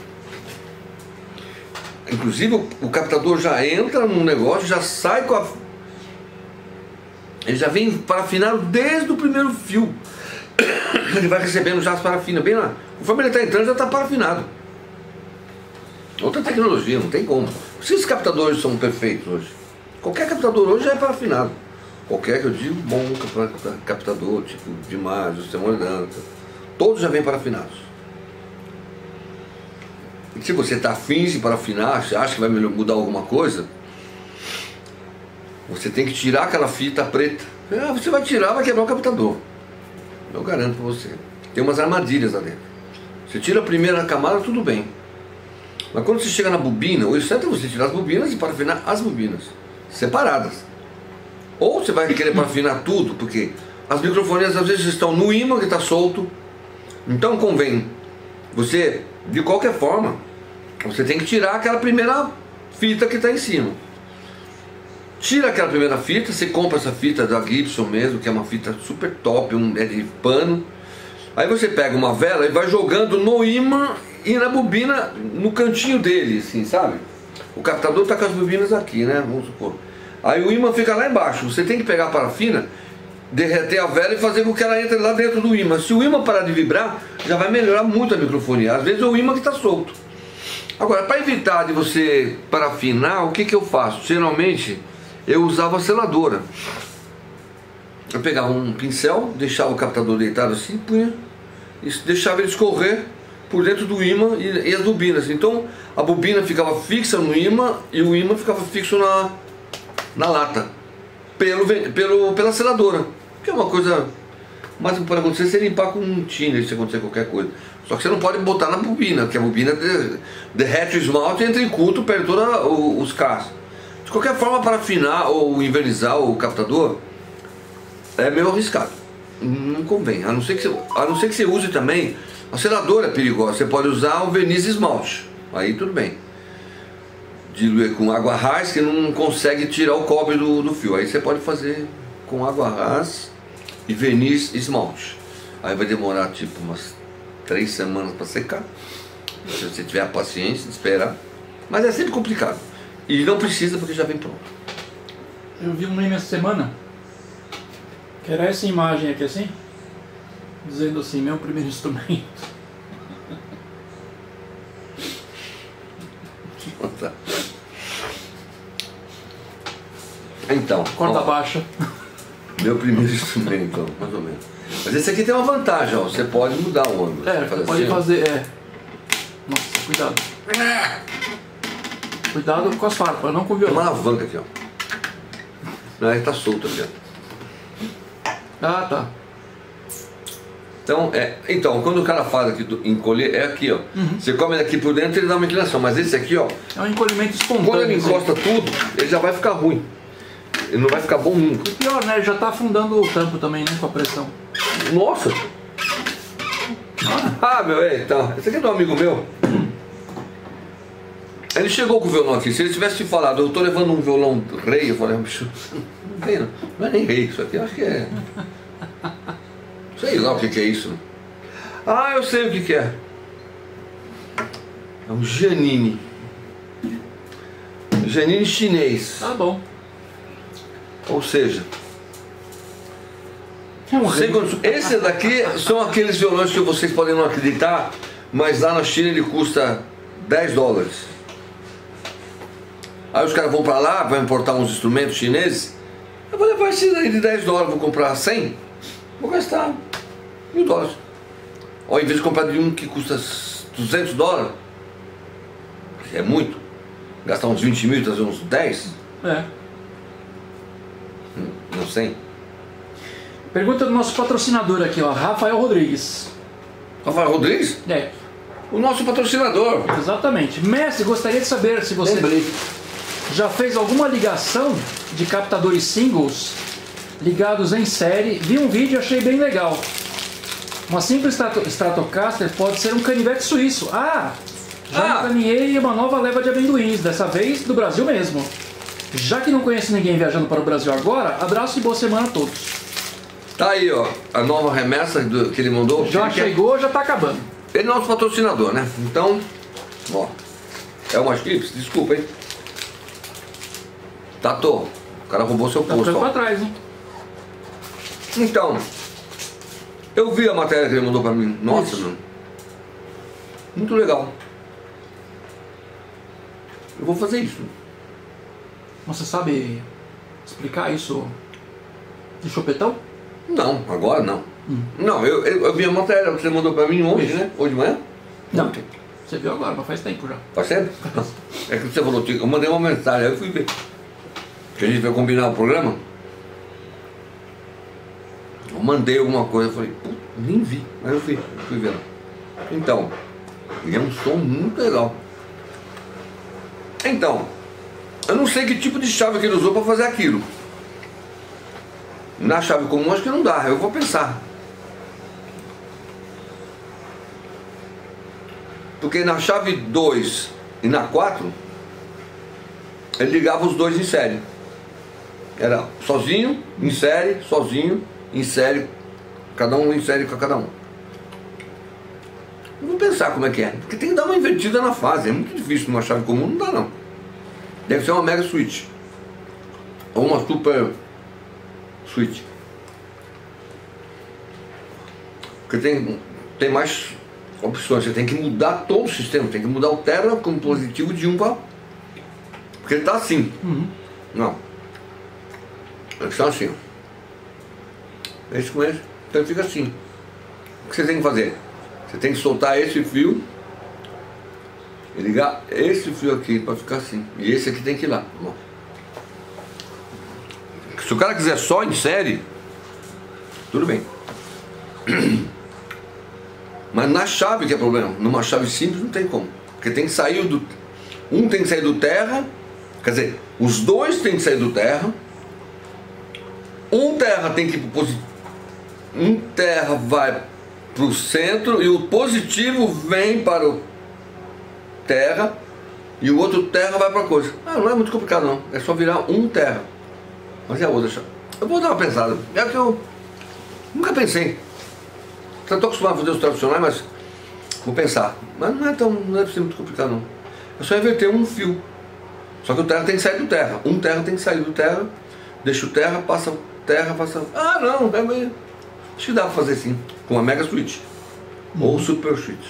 Inclusive o, o captador já entra no negócio, já sai com a... Ele já vem parafinado desde o primeiro fio. Ele vai recebendo já as parafinas bem lá. Conforme ele está entrando, já está parafinado. Outra tecnologia, não tem como. Esses captadores são perfeitos hoje. Qualquer captador hoje já é parafinado. Qualquer que eu digo, bom captador, tipo de maso, semolhanta, todos já vêm parafinados. E se você está afim de parafinar, você acha que vai mudar alguma coisa, você tem que tirar aquela fita preta. Ah, você vai tirar, vai quebrar o captador. Eu garanto para você. Tem umas armadilhas lá dentro. Você tira a primeira camada, tudo bem. Mas quando você chega na bobina, o certo é você tirar as bobinas e parafinar as bobinas separadas. Ou você vai querer parafinar tudo, porque as microfonias às vezes estão no ímã que está solto. Então convém você, de qualquer forma, você tem que tirar aquela primeira fita que está em cima. Tira aquela primeira fita, você compra essa fita da Gibson mesmo, que é uma fita super top, um, é de pano. Aí você pega uma vela e vai jogando no ímã e na bobina, no cantinho dele, assim, sabe? O captador está com as bobinas aqui, né? Vamos supor. Aí o ímã fica lá embaixo. Você tem que pegar a parafina, derreter a vela e fazer com que ela entre lá dentro do ímã. Se o ímã parar de vibrar, já vai melhorar muito a microfonia. Às vezes é o ímã que está solto. Agora, para evitar de você parafinar, o que, que eu faço? Geralmente, eu usava a seladora. Eu pegava um pincel, deixava o captador deitado assim, punha, e deixava ele escorrer por dentro do ímã e, e as bobinas. Então a bobina ficava fixa no ímã e o ímã ficava fixo na, na lata, pelo, pelo, pela seladora. Que é uma coisa, mais que pode acontecer se limpar com um thinner, se acontecer qualquer coisa. Só que você não pode botar na bobina, porque a bobina derrete o esmalte e entra em culto, perde todos os cachos. De qualquer forma, para afinar ou invernizar o captador, é meio arriscado. Não convém, a não ser que você, a não ser que você use também. A seladora é perigosa, você pode usar um verniz esmalte, aí tudo bem. Diluir com água rás que não consegue tirar o cobre do, do fio. Aí você pode fazer com água rás e verniz esmalte. Aí vai demorar tipo umas três semanas para secar, se você tiver a paciência de esperar. Mas é sempre complicado. E não precisa porque já vem pronto. Eu vi um meme essa semana, que era essa imagem aqui assim, dizendo assim, meu primeiro instrumento. Então, corda ó, baixa. Meu primeiro instrumento, então, mais ou menos. Mas esse aqui tem uma vantagem, ó, você pode mudar o ângulo. É, você pode assim, fazer, é. Nossa, cuidado. Cuidado com as farpas, não com o Tem uma violão. alavanca aqui, ó. Não, ele tá solto aqui, ó. Ah, tá. Então, é, então, quando o cara faz aqui do encolher, é aqui, ó. Uhum. Você come ele aqui por dentro, ele dá uma inclinação. Mas esse aqui, ó, É um encolhimento espontâneo. quando ele assim. encosta tudo, ele já vai ficar ruim. Ele não vai ficar bom nunca. E pior, né? Ele já tá afundando o tampo também, né? Com a pressão. Nossa! Ah, meu, é, então. Esse aqui é do amigo meu. Ele chegou com o violão aqui. Se ele tivesse te falado, eu tô levando um violão rei, eu falei, bicho, não tem, não. Não é nem rei isso aqui, eu acho que é. Sei lá o que, que é isso. Ah, eu sei o que, que é. É um Giannini. Giannini chinês. Tá bom. Ou seja, É um sem rei. condições. Esse daqui são aqueles violões que vocês podem não acreditar, mas lá na China ele custa dez dólares. Aí os caras vão pra lá, vão importar uns instrumentos chineses. Eu vou levar esse aí de dez dólares, vou comprar cem, vou gastar mil dólares. Ao invés de comprar de um que custa duzentos dólares, é muito, gastar uns vinte mil e trazer uns dez, É. não sei. Pergunta do nosso patrocinador aqui, ó, Rafael Rodrigues. Rafael Rodrigues? É. O nosso patrocinador. Exatamente. Mestre, gostaria de saber se você Lembrei. já fez alguma ligação de captadores singles ligados em série. Vi um vídeo e achei bem legal. Uma simples Strato- Stratocaster pode ser um canivete suíço. Ah! Já Ah. encaminhei uma nova leva de amendoins, dessa vez do Brasil mesmo. Já que não conheço ninguém viajando para o Brasil agora, abraço e boa semana a todos. Tá aí, ó, a nova remessa do, que ele mandou. Já Ele quer- chegou, já tá acabando. Ele é nosso patrocinador, né? Então, ó, é uma chips, desculpa, hein? Tato, o cara roubou seu Tá posto, ficando pra ó. trás, hein? Então, eu vi a matéria que ele mandou pra mim. Nossa, Isso. mano. Muito legal. Eu vou fazer isso. Você sabe explicar isso de chupetão? Não, agora não. Não, eu, eu, eu vi a matéria que você mandou pra mim ontem, Isso. né? Hoje de manhã? Não. Ontem. Você viu agora, mas faz tempo já. Faz tempo? É que você falou, eu mandei uma mensagem, aí eu fui ver. Que a gente vai combinar o programa. Eu mandei alguma coisa, eu falei, putz, nem vi, mas eu fui, fui ver. Então, e é um som muito legal. Então, eu não sei que tipo de chave que ele usou para fazer aquilo. Na chave comum acho que não dá, eu vou pensar. Porque na chave dois e na quatro, ele ligava os dois em série. Era sozinho, em série, sozinho, em série, cada um em série com cada um. Eu vou pensar como é que é, porque tem que dar uma invertida na fase, é muito difícil numa chave comum, não dá não. Deve ser uma Mega Switch. Ou uma Super Switch. Porque tem, tem mais opções, você tem que mudar todo o sistema, tem que mudar o Terra com positivo de um para... Porque ele está assim. Uhum. Não. Eles estão assim, ó. Esse com esse, então ele fica assim. O que você tem que fazer? Você tem que soltar esse fio e ligar esse fio aqui para ficar assim. E esse aqui tem que ir lá. Bom. Se o cara quiser só em série, tudo bem. Mas na chave que é problema. Numa chave simples não tem como. Porque tem que sair do... Um tem que sair do terra. Quer dizer, os dois tem que sair do terra. Um terra tem que ir pro positivo. Um terra vai para o centro e o positivo vem para o terra e o outro terra vai para a coisa. Ah, não é muito complicado não. É só virar um terra. Mas é a outra chave. Eu vou dar uma pensada. É que eu nunca pensei. Eu estou acostumado a fazer os tradicionais, mas vou pensar. Mas não é tão, não deve ser muito complicado não. É só inverter um fio. Só que o terra tem que sair do terra. Um terra tem que sair do terra. Deixa o terra, passa o terra, passa... Ah, não, é meio... Acho que dá pra fazer sim. Com a Mega Switch. Uhum. Ou Super Switch.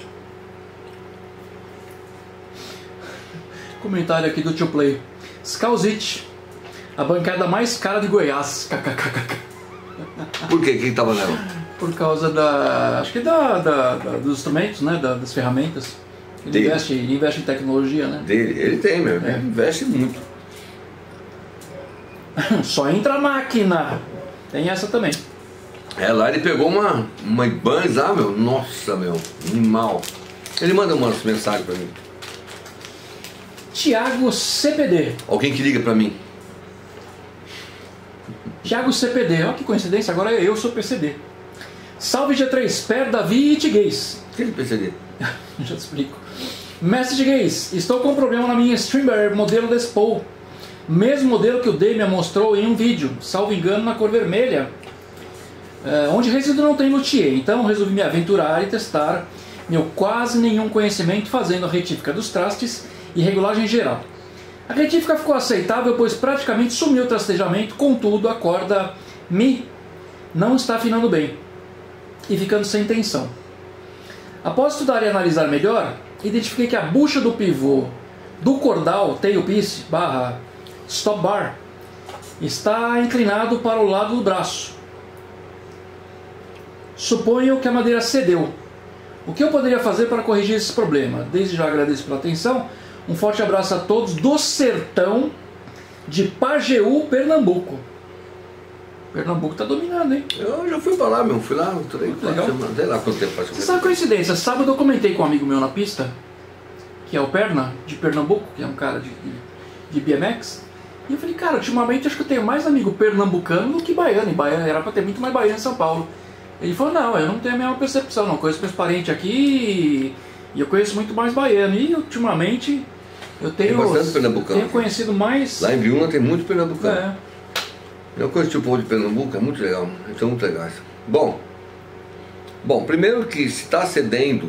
Comentário aqui do Tio Play. Scalzit, a bancada mais cara de Goiás. Por quê? Quem tava nela? Por causa da... Acho que da, da, da dos instrumentos, né? Da, das ferramentas. Ele investe, ele investe em tecnologia, né? Dele. Ele tem, meu. Ele É. investe muito. Só entra a máquina. Tem essa também. É, lá ele pegou uma, uma Ibanez lá, meu. Nossa, meu. Animal. Ele manda umas mensagens pra mim. Thiago C P D. Alguém que liga pra mim. Thiago C P D. Olha que coincidência, agora eu sou P C D. Salve G três Per, Davi e Tiguez. O que ele percebeu? Já te explico. Mestre Tiguez, estou com um problema na minha Streamber modelo Despo. Mesmo modelo que o Demian mostrou em um vídeo, salvo engano na cor vermelha, é, onde resíduo não tem luthier. Então resolvi me aventurar e testar meu quase nenhum conhecimento fazendo a retífica dos trastes e regulagem geral. A retífica ficou aceitável, pois praticamente sumiu o trastejamento, contudo a corda Mi não está afinando bem e ficando sem tensão. Após estudar e analisar melhor, identifiquei que a bucha do pivô do cordal tailpiece barra stop bar está inclinado para o lado do braço. Suponho que a madeira cedeu. O que eu poderia fazer para corrigir esse problema? Desde já agradeço pela atenção. Um forte abraço a todos do sertão de Pajeú, Pernambuco. Pernambuco tá dominando, hein? Eu já fui pra lá, meu. Fui lá, três, quatro Legal. semanas. Sei lá quanto tempo faz. Você sabe a coincidência? Sábado eu comentei com um amigo meu na pista, que é o Perna, de Pernambuco, que é um cara de, de, de B M X. E eu falei, cara, ultimamente acho que eu tenho mais amigo pernambucano do que baiano. E baiano era pra ter muito mais baiano em São Paulo. Ele falou, não, eu não tenho a mesma percepção, não. Conheço meus parentes aqui e eu conheço muito mais baiano. E ultimamente eu tenho, Tem bastante pernambucano. tenho conhecido mais... Lá em Biúna tem muito pernambucano. É. Eu conheci o povo de Pernambuco, é muito legal. Eles são muito legais. Bom, bom, primeiro que se está cedendo...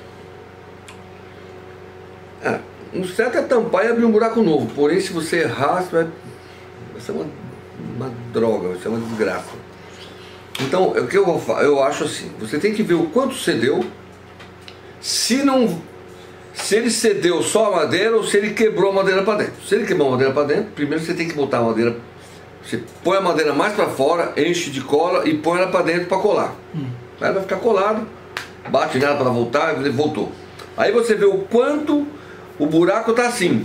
É, um certo é tampar e abrir um buraco novo. Porém, se você errar, você vai, vai ser uma, uma droga, vai ser uma desgraça. Então, o que eu, vou, eu acho assim, você tem que ver o quanto cedeu, se não, se ele cedeu só a madeira ou se ele quebrou a madeira para dentro. Se ele quebrou a madeira para dentro, primeiro você tem que botar a madeira, você põe a madeira mais para fora, enche de cola e põe ela para dentro para colar. Hum. Aí vai ficar colado, bate nela para voltar e voltou. Aí você vê o quanto o buraco está assim.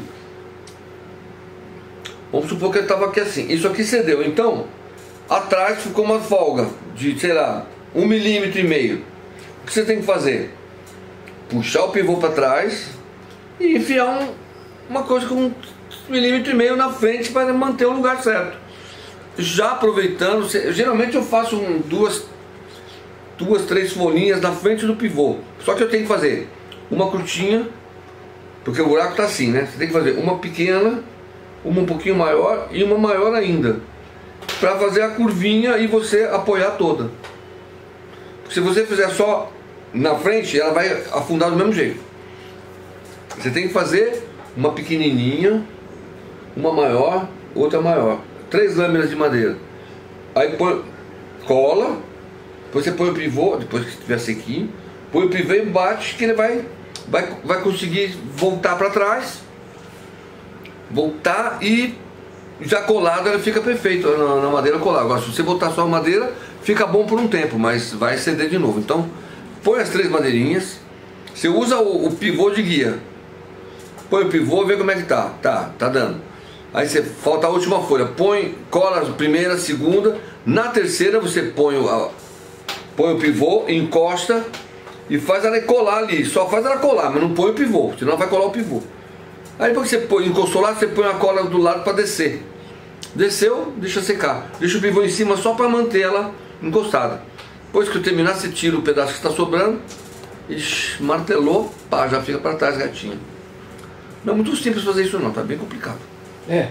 Vamos supor que ele estava aqui assim. Isso aqui cedeu. Então, atrás ficou uma folga de, sei lá, um milímetro e meio. O que você tem que fazer? Puxar o pivô para trás e enfiar um, uma coisa com um milímetro e meio na frente para manter o lugar certo. Já aproveitando, geralmente eu faço um, duas, duas, três folhinhas na frente do pivô. Só que eu tenho que fazer uma curtinha, porque o buraco está assim, né? Você tem que fazer uma pequena, uma um pouquinho maior e uma maior ainda, para fazer a curvinha e você apoiar toda. Se você fizer só na frente, ela vai afundar do mesmo jeito. Você tem que fazer uma pequenininha, uma maior, outra maior. Três lâminas de madeira. Aí põe, cola, depois você põe o pivô, depois que estiver sequinho, põe o pivô e bate, que ele vai, vai, vai conseguir voltar para trás, voltar e já colado ela fica perfeito na, na madeira colada. Agora se você botar só a madeira, fica bom por um tempo, mas vai ceder de novo. Então põe as três madeirinhas, você usa o, o pivô de guia, põe o pivô, vê como é que tá, tá, tá dando. Aí você falta a última folha, põe, cola a primeira, a segunda, na terceira você põe o, a, põe o pivô, encosta e faz ela colar ali, só faz ela colar, mas não põe o pivô, senão vai colar o pivô. Aí depois que você põe, encostou lá, você põe a cola do lado para descer. Desceu, deixa secar, deixa o pivô em cima só para manter ela encostada. Depois que eu terminar, você tira o pedaço que está sobrando e martelou, pá, já fica para trás gatinho. Não é muito simples fazer isso não, tá bem complicado. É.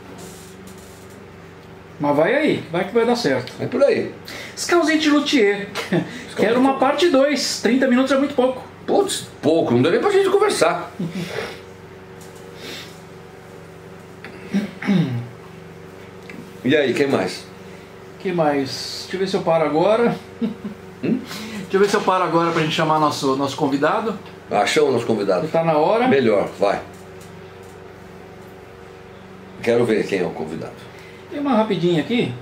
Mas vai aí, vai que vai dar certo. É por aí. Escalzente Luthier. Quero uma parte dois. trinta minutos é muito pouco. Putz, pouco, não deu nem pra gente conversar. E aí, quem mais? Que mais? Deixa eu ver se eu paro agora. Hum? Deixa eu ver se eu paro agora pra gente chamar nosso, nosso convidado. Achou o nosso convidado? Tá na hora. Melhor, vai. Quero ver quem é o convidado. Tem uma rapidinha aqui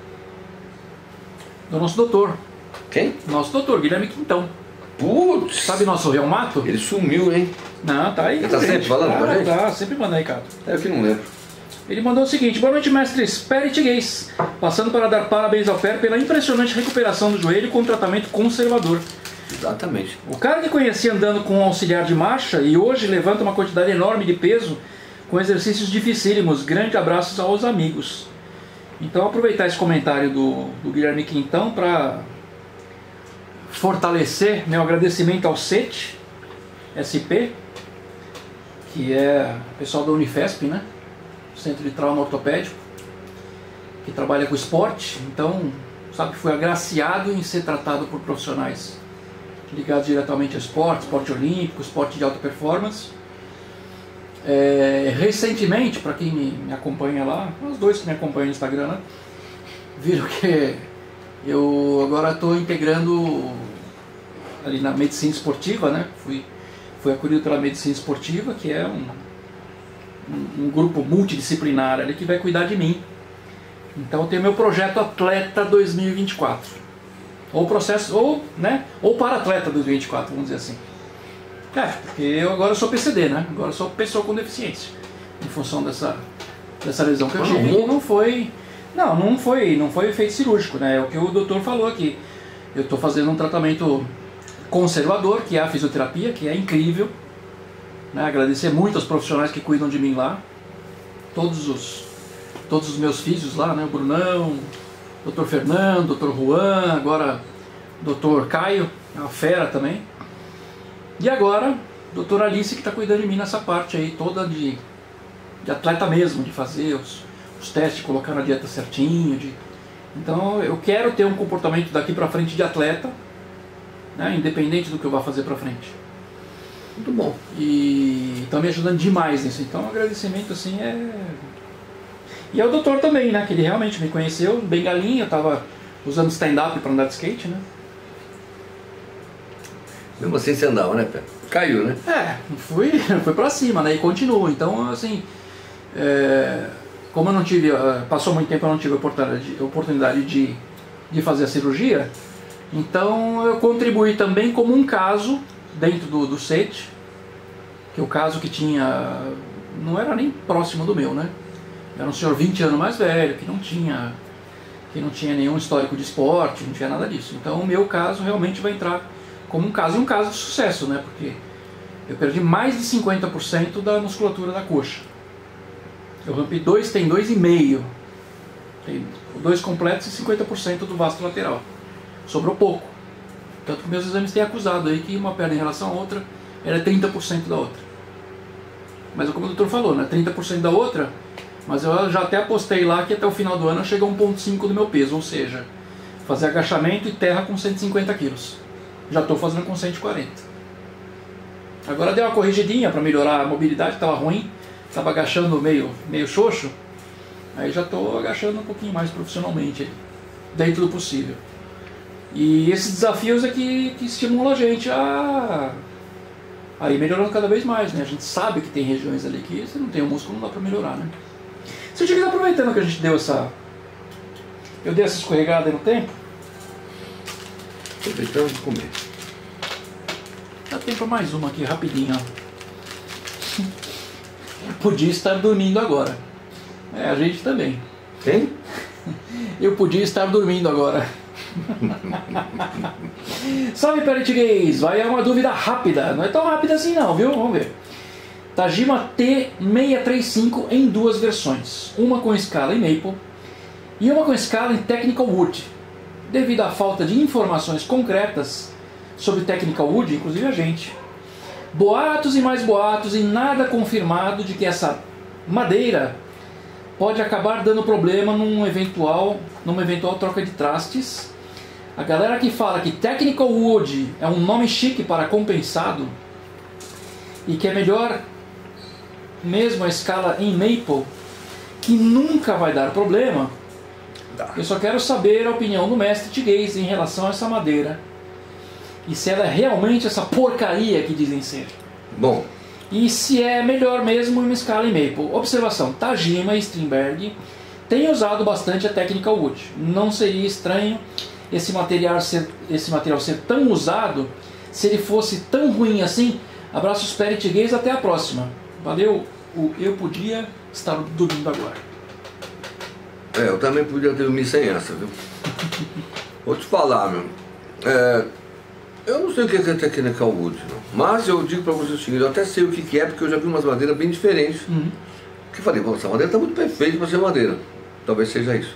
do nosso doutor. Quem? Nosso doutor, Guilherme Quintão. Putz! Sabe nosso reumato? Ele sumiu, hein? Não, tá aí. Ele tá gente. sempre falando ah, com a gente? Tá, sempre manda aí, cara. É, eu que não lembro. Ele mandou o seguinte: boa noite, mestres Peritiguês. Passando para dar parabéns ao Fer pela impressionante recuperação do joelho com tratamento conservador. Exatamente. O cara que conhecia andando com um auxiliar de marcha e hoje levanta uma quantidade enorme de peso com exercícios dificílimos. Grande abraços aos amigos. Então aproveitar esse comentário do, do Guilherme Quintão para fortalecer meu agradecimento ao C E T, S P, que é o pessoal da Unifesp, né? Centro de Trauma Ortopédico, que trabalha com esporte. Então, sabe, foi agraciado em ser tratado por profissionais ligados diretamente ao esporte, esporte olímpico, esporte de alta performance. É, recentemente, para quem me, me acompanha lá, os dois que me acompanham no Instagram, né, viram que eu agora estou integrando ali na medicina esportiva, né? Fui, fui acolhido pela medicina esportiva, que é um, um, um grupo multidisciplinar ali que vai cuidar de mim. Então eu tenho meu projeto Atleta dois mil e vinte e quatro, ou processo, ou, né, ou para Atleta dois mil e vinte e quatro, vamos dizer assim. É, porque eu agora sou P C D, né? Agora sou pessoa com deficiência, em função dessa, dessa lesão que eu tive, que não foi, Não, não foi, não foi efeito cirúrgico, né? É o que o doutor falou aqui. Eu estou fazendo um tratamento conservador, que é a fisioterapia, que é incrível. Né? Agradecer muito aos profissionais que cuidam de mim lá. Todos os, todos os meus físios lá, né? O Brunão, doutor Fernando, doutor Juan, agora doutor Caio, é uma fera também. E agora, doutora Alice, que está cuidando de mim nessa parte aí, toda de, de atleta mesmo, de fazer os, os testes, colocar na dieta certinho. De... Então eu quero ter um comportamento daqui para frente de atleta, né, independente do que eu vá fazer para frente. Muito bom. E estão me ajudando demais nisso. Então o agradecimento assim é... E é o doutor também, né, que ele realmente me conheceu, bem galinha, eu estava usando stand-up para andar de skate, né. Mesmo assim você andava, né, Pé? Caiu, né? É, fui, fui pra cima, né, e continuo. Então, assim, é, como eu não tive, passou muito tempo, eu não tive oportunidade, oportunidade de, de fazer a cirurgia, então eu contribuí também como um caso dentro do, do S E T, que é o caso que tinha, não era nem próximo do meu, né? Era um senhor vinte anos mais velho, que não tinha, que não tinha nenhum histórico de esporte, não tinha nada disso. Então o meu caso realmente vai entrar como um caso, e um caso de sucesso, né? Porque eu perdi mais de cinquenta por cento da musculatura da coxa. Eu rompi dois tendões e meio. Tem dois completos e cinquenta por cento do vasto lateral. Sobrou pouco. Tanto que meus exames têm acusado aí que uma perna em relação à outra era trinta por cento da outra. Mas como o doutor falou, né? trinta por cento da outra, mas eu já até apostei lá que até o final do ano chega a um vírgula cinco do meu peso, ou seja, fazer agachamento e terra com cento e cinquenta quilos. Já estou fazendo com cento e quarenta. Agora deu uma corrigidinha para melhorar a mobilidade, estava ruim, estava agachando meio, meio xoxo. Aí já estou agachando um pouquinho mais profissionalmente, dentro do possível. E esses desafios é que, que estimulam a gente a, a ir melhorando cada vez mais, né? A gente sabe que tem regiões ali que se não tem o músculo não dá para melhorar, né? Se eu estiver aproveitando que a gente deu essa... Eu dei essa escorregada aí no tempo. Aproveitando de comer. Dá tempo para mais uma aqui, rapidinho, ó. Eu podia estar dormindo agora. É, a gente também. Quem? Eu podia estar dormindo agora. Salve, Peritigays! Vai é uma dúvida rápida. Não é tão rápida assim não, viu? Vamos ver. Tajima T seiscentos e trinta e cinco em duas versões. Uma com escala em Maple e uma com escala em Technical Wood. Devido à falta de informações concretas sobre Technical Wood, inclusive a gente. Boatos e mais boatos e nada confirmado de que essa madeira pode acabar dando problema num eventual, numa eventual troca de trastes. A galera que fala que Technical Wood é um nome chique para compensado e que é melhor mesmo a escala em Maple, que nunca vai dar problema. Eu só quero saber a opinião do mestre Tiguez em relação a essa madeira. E se ela é realmente essa porcaria que dizem ser. Bom. E se é melhor mesmo em uma escala em Maple. Observação, Tajima e Strindberg têm usado bastante a Technical Wood. Não seria estranho esse material ser, esse material ser tão usado se ele fosse tão ruim assim. Abraços, Peritigays, até a próxima. Valeu, o eu podia estar dormindo agora. É, eu também podia ter dormido sem essa, viu? Vou te falar, meu. É, eu não sei o que é Technical Wood, não. Mas eu digo pra você o seguinte, eu até sei o que é, porque eu já vi umas madeiras bem diferentes. Uhum. Que eu falei, essa madeira tá muito perfeita pra ser madeira. Talvez seja isso.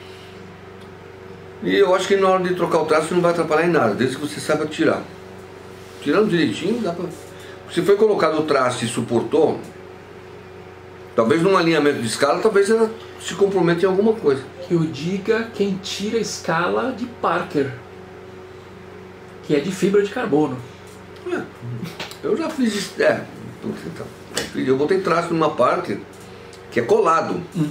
E eu acho que na hora de trocar o traço não vai atrapalhar em nada, desde que você saiba tirar. Tirando direitinho, dá pra... Se foi colocado o traço e suportou, talvez num alinhamento de escala, talvez ela se comprometa em alguma coisa. Que eu diga quem tira a escala de Parker, que é de fibra de carbono. É, eu já fiz isso. É, então, eu botei traço numa Parker que é colado. Hum.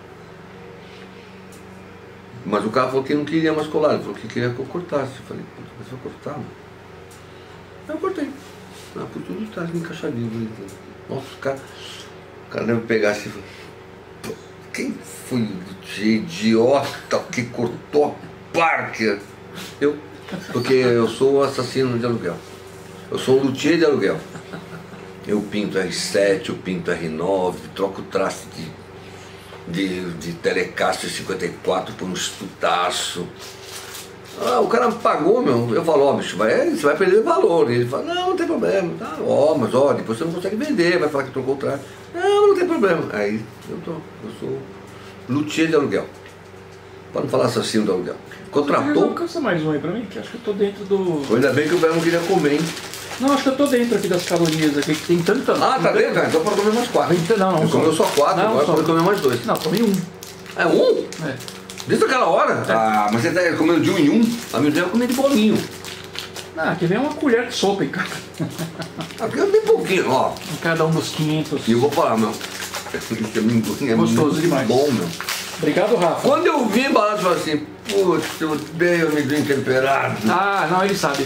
Mas o cara falou que não queria mais colado, ele falou que queria que eu cortasse. Eu falei, puta, mas eu vou cortar, mano. Aí eu cortei. Ah, por tudo está encaixadinho. Nossa, o cara, o cara deve pegar assim. Quem foi o idiota que cortou a Parker? Eu. Porque eu sou o assassino de aluguel. Eu sou um luthier de aluguel. Eu pinto R sete, eu pinto R nove, troco traço de... de, de Telecaster cinquenta e quatro por um estutaço. Ah, o cara me pagou, meu. Eu falo, ó, bicho, vai, você vai perder valor. E ele fala, não, não tem problema. Tá, ó, mas ó, depois você não consegue vender, vai falar que trocou o traje. Não, não tem problema. Aí eu tô, eu sou luthier de aluguel. Para não falar assassino do aluguel. Contratou. Alcança mais um aí pra mim, que acho que eu tô dentro do. Ainda bem que o velho não queria comer, hein? Não, acho que eu tô dentro aqui das calorias aqui, que tem tanta. Ah, tá dentro? Ah, então pode comer mais quatro. Então, não, não. Eu comeu só quatro, não, agora só... pode comer mais dois. Não, comi um. É um? É. Desde aquela hora? É. Ah, mas você tá comendo de um em um? A minha ideia é comer de bolinho. Ah, aqui vem uma colher de sopa, hein, cara. Aqui eu dei pouquinho, ó. Em cada um dos quinhentos. E eu vou falar, meu. Esse amendoim é Gostoso muito demais. bom, meu. Obrigado, Rafa. Quando eu vi embalado, eu falei assim, putz, eu odeio amendoim temperado. Ah, não, ele sabe.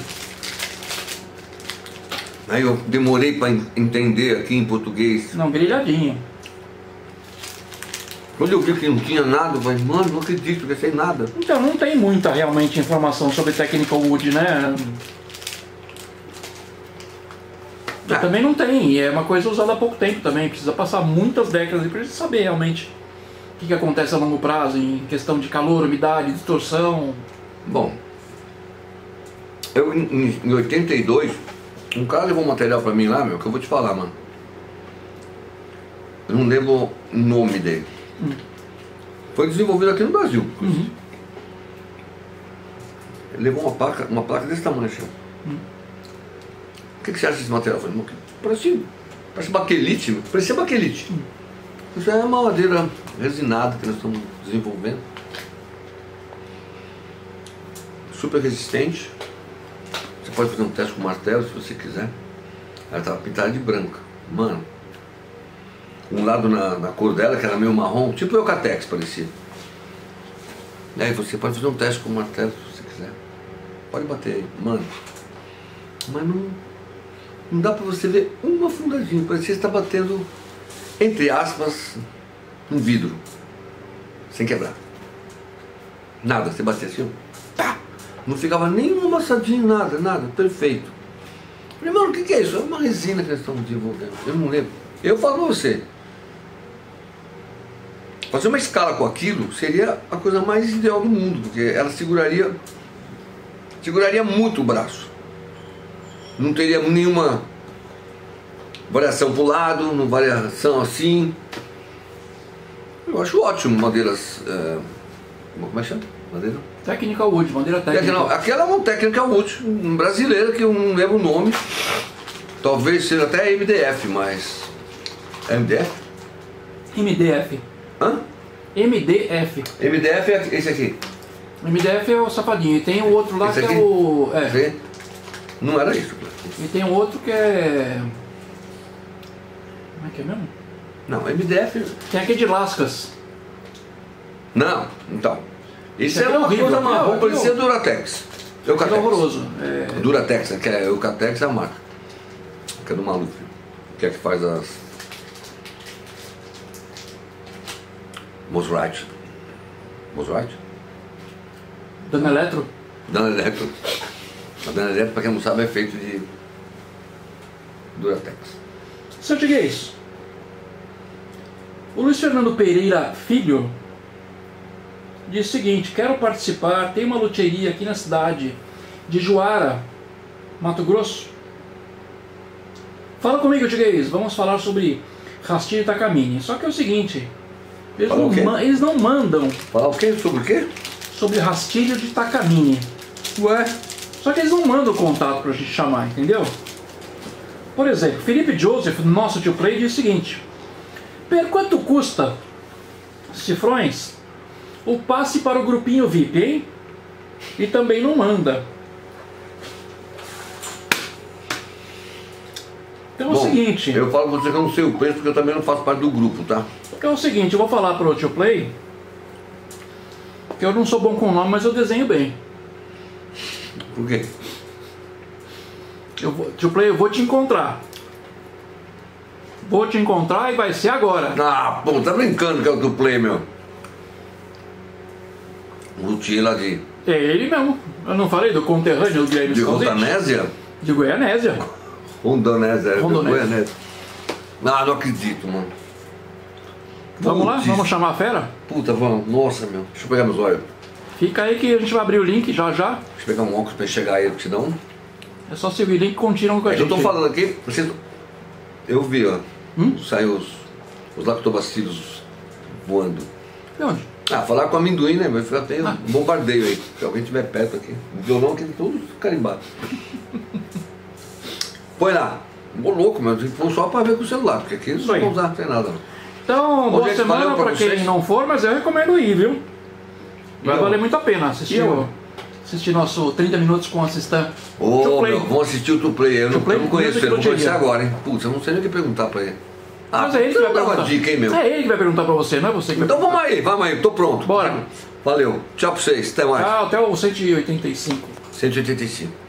Aí eu demorei para entender aqui em português. Não, grelhadinho. Quando eu vi que não tinha nada, eu falei, mano, não acredito que sem nada. Então, não tem muita realmente informação sobre Technical Wood, né? Ah. Também não tem, e é uma coisa usada há pouco tempo também. Precisa passar muitas décadas para saber realmente o que, que acontece a longo prazo em questão de calor, umidade, distorção. Bom, eu em, em oitenta e dois, um cara levou um material pra mim lá, meu, que eu vou te falar, mano. Eu não lembro o nome dele. Hum. Foi desenvolvido aqui no Brasil. Uhum. Ele levou uma placa, uma placa desse tamanho, assim. Hum. O que, que você acha desse material? Eu falei, parecia, parece baquelite, meu. Parecia baquelite. Hum. Isso é uma madeira resinada que nós estamos desenvolvendo. Super resistente. Você pode fazer um teste com martelo se você quiser. Ela estava pintada de branca. Mano, um lado na, na cor dela, que era meio marrom, tipo Eucatex parecia. E aí você pode fazer um teste com martelo se você quiser. Pode bater aí. Mano, mas não, não dá pra você ver uma fundadinha. Parecia que você está batendo, entre aspas, um vidro. Sem quebrar. Nada, você batia assim, pá! Não ficava nenhum amassadinho, nada, nada, perfeito. Falei, mano, o que, que é isso? É uma resina que eles estão desenvolvendo. Eu não lembro. Eu falo pra você, fazer uma escala com aquilo seria a coisa mais ideal do mundo, porque ela seguraria, seguraria muito o braço. Não teria nenhuma variação para o lado, não variação assim. Eu acho ótimo madeiras. É, como é que chama? Madeira? Technical Wood, madeira técnica. Aquela é uma Technical Wood brasileira que eu não lembro o nome. Talvez seja até M D F, mas. É M D F? M D F. Hã? M D F. M D F é esse aqui. M D F é o safadinho. E tem o outro lá esse que aqui? é o. É. Esse? Não era isso. E tem o outro que é. Como é que é mesmo? Não, M D F. Tem aquele de lascas. Não, então. Isso Esse é aqui é uma horrível, coisa aqui é marrom, horrível. parecia Duratex. É Eucatex. horroroso. É... Duratex, que é Eucatex é a marca. Que é do Maluf. Que é que faz as. Mosrite. Mosrite? Dana Eletro? Dana Electro. A Dana Electro, pra quem não sabe, é feito de Duratex. Seu Tiguês, o Luiz Fernando Pereira Filho diz o seguinte: quero participar, tem uma luthieria aqui na cidade de Juara, Mato Grosso. Fala comigo, Tiguês, vamos falar sobre rastilho e takamine. Só que é o seguinte, eles Fala não, o quê? ma- eles não mandam Falar o quê? Sobre o quê? sobre rastilho de takamine. Ué? Só que eles não mandam o contato pra gente chamar, entendeu? Por exemplo, Felipe Joseph, nosso tio Play, diz o seguinte: per quanto custa, cifrões, o passe para o grupinho V I P, hein? E também não manda. Então é o Bom, seguinte, eu falo pra você que eu não sei o preço, porque eu também não faço parte do grupo, tá? então é o seguinte, eu vou falar pro tio Play que eu não sou bom com nome, mas eu desenho bem. Por quê? Eu vou, tio Play, eu vou te encontrar. Vou te encontrar e vai ser agora. Ah, pô, tá brincando que é o do Play, meu. O luthier lá de... É ele mesmo. Eu não falei do conterrâneo do Guilherme De Scalzetti? Rotanésia? De Goianésia. Rondonésia, é, Rondonésia. Goianésia. Ah, não acredito, mano. Vamos lá? Putz. Vamos chamar a fera? Puta, vamos. Nossa, meu. Deixa eu pegar meus olhos. Fica aí que a gente vai abrir o link já já. Deixa eu pegar um óculos pra enxergar ele, porque senão... É só seguir o link e continuam com a É que gente. eu tô falando aqui, vocês... Eu vi, ó. Hum? Saiu os, os lactobacilos voando. De onde? Ah, falar com amendoim, né? Vai ficar até Ah. um bombardeio aí. Se alguém estiver perto aqui. O violão aqui todo carimbado. Põe lá. Ô louco, meu. Foi só pra ver com o celular, porque aqui eles não aí. vão usar, não tem nada. Não. Então, boa gente, semana valeu pra pra quem vocês. não for, mas eu recomendo ir, viu? Vai E eu? valer muito a pena assistir, E eu? o- assistir nosso trinta minutos com o assistente. Ô, Tio Play. meu, vamos assistir o Tuplay. Eu, não- Tuplay, eu não conheço music ele, vou do conhecer dia. agora, hein? Putz, eu não sei nem o que perguntar pra ele. Ah, Mas é ele que você vai não dá uma perguntar. dica, hein, meu? É ele que vai perguntar pra você, não é você que vai Então vamos aí, vamos aí, tô pronto. Bora. Valeu. Tchau pra vocês, até mais. Tchau, até o cento e oitenta e cinco. cento e oitenta e cinco.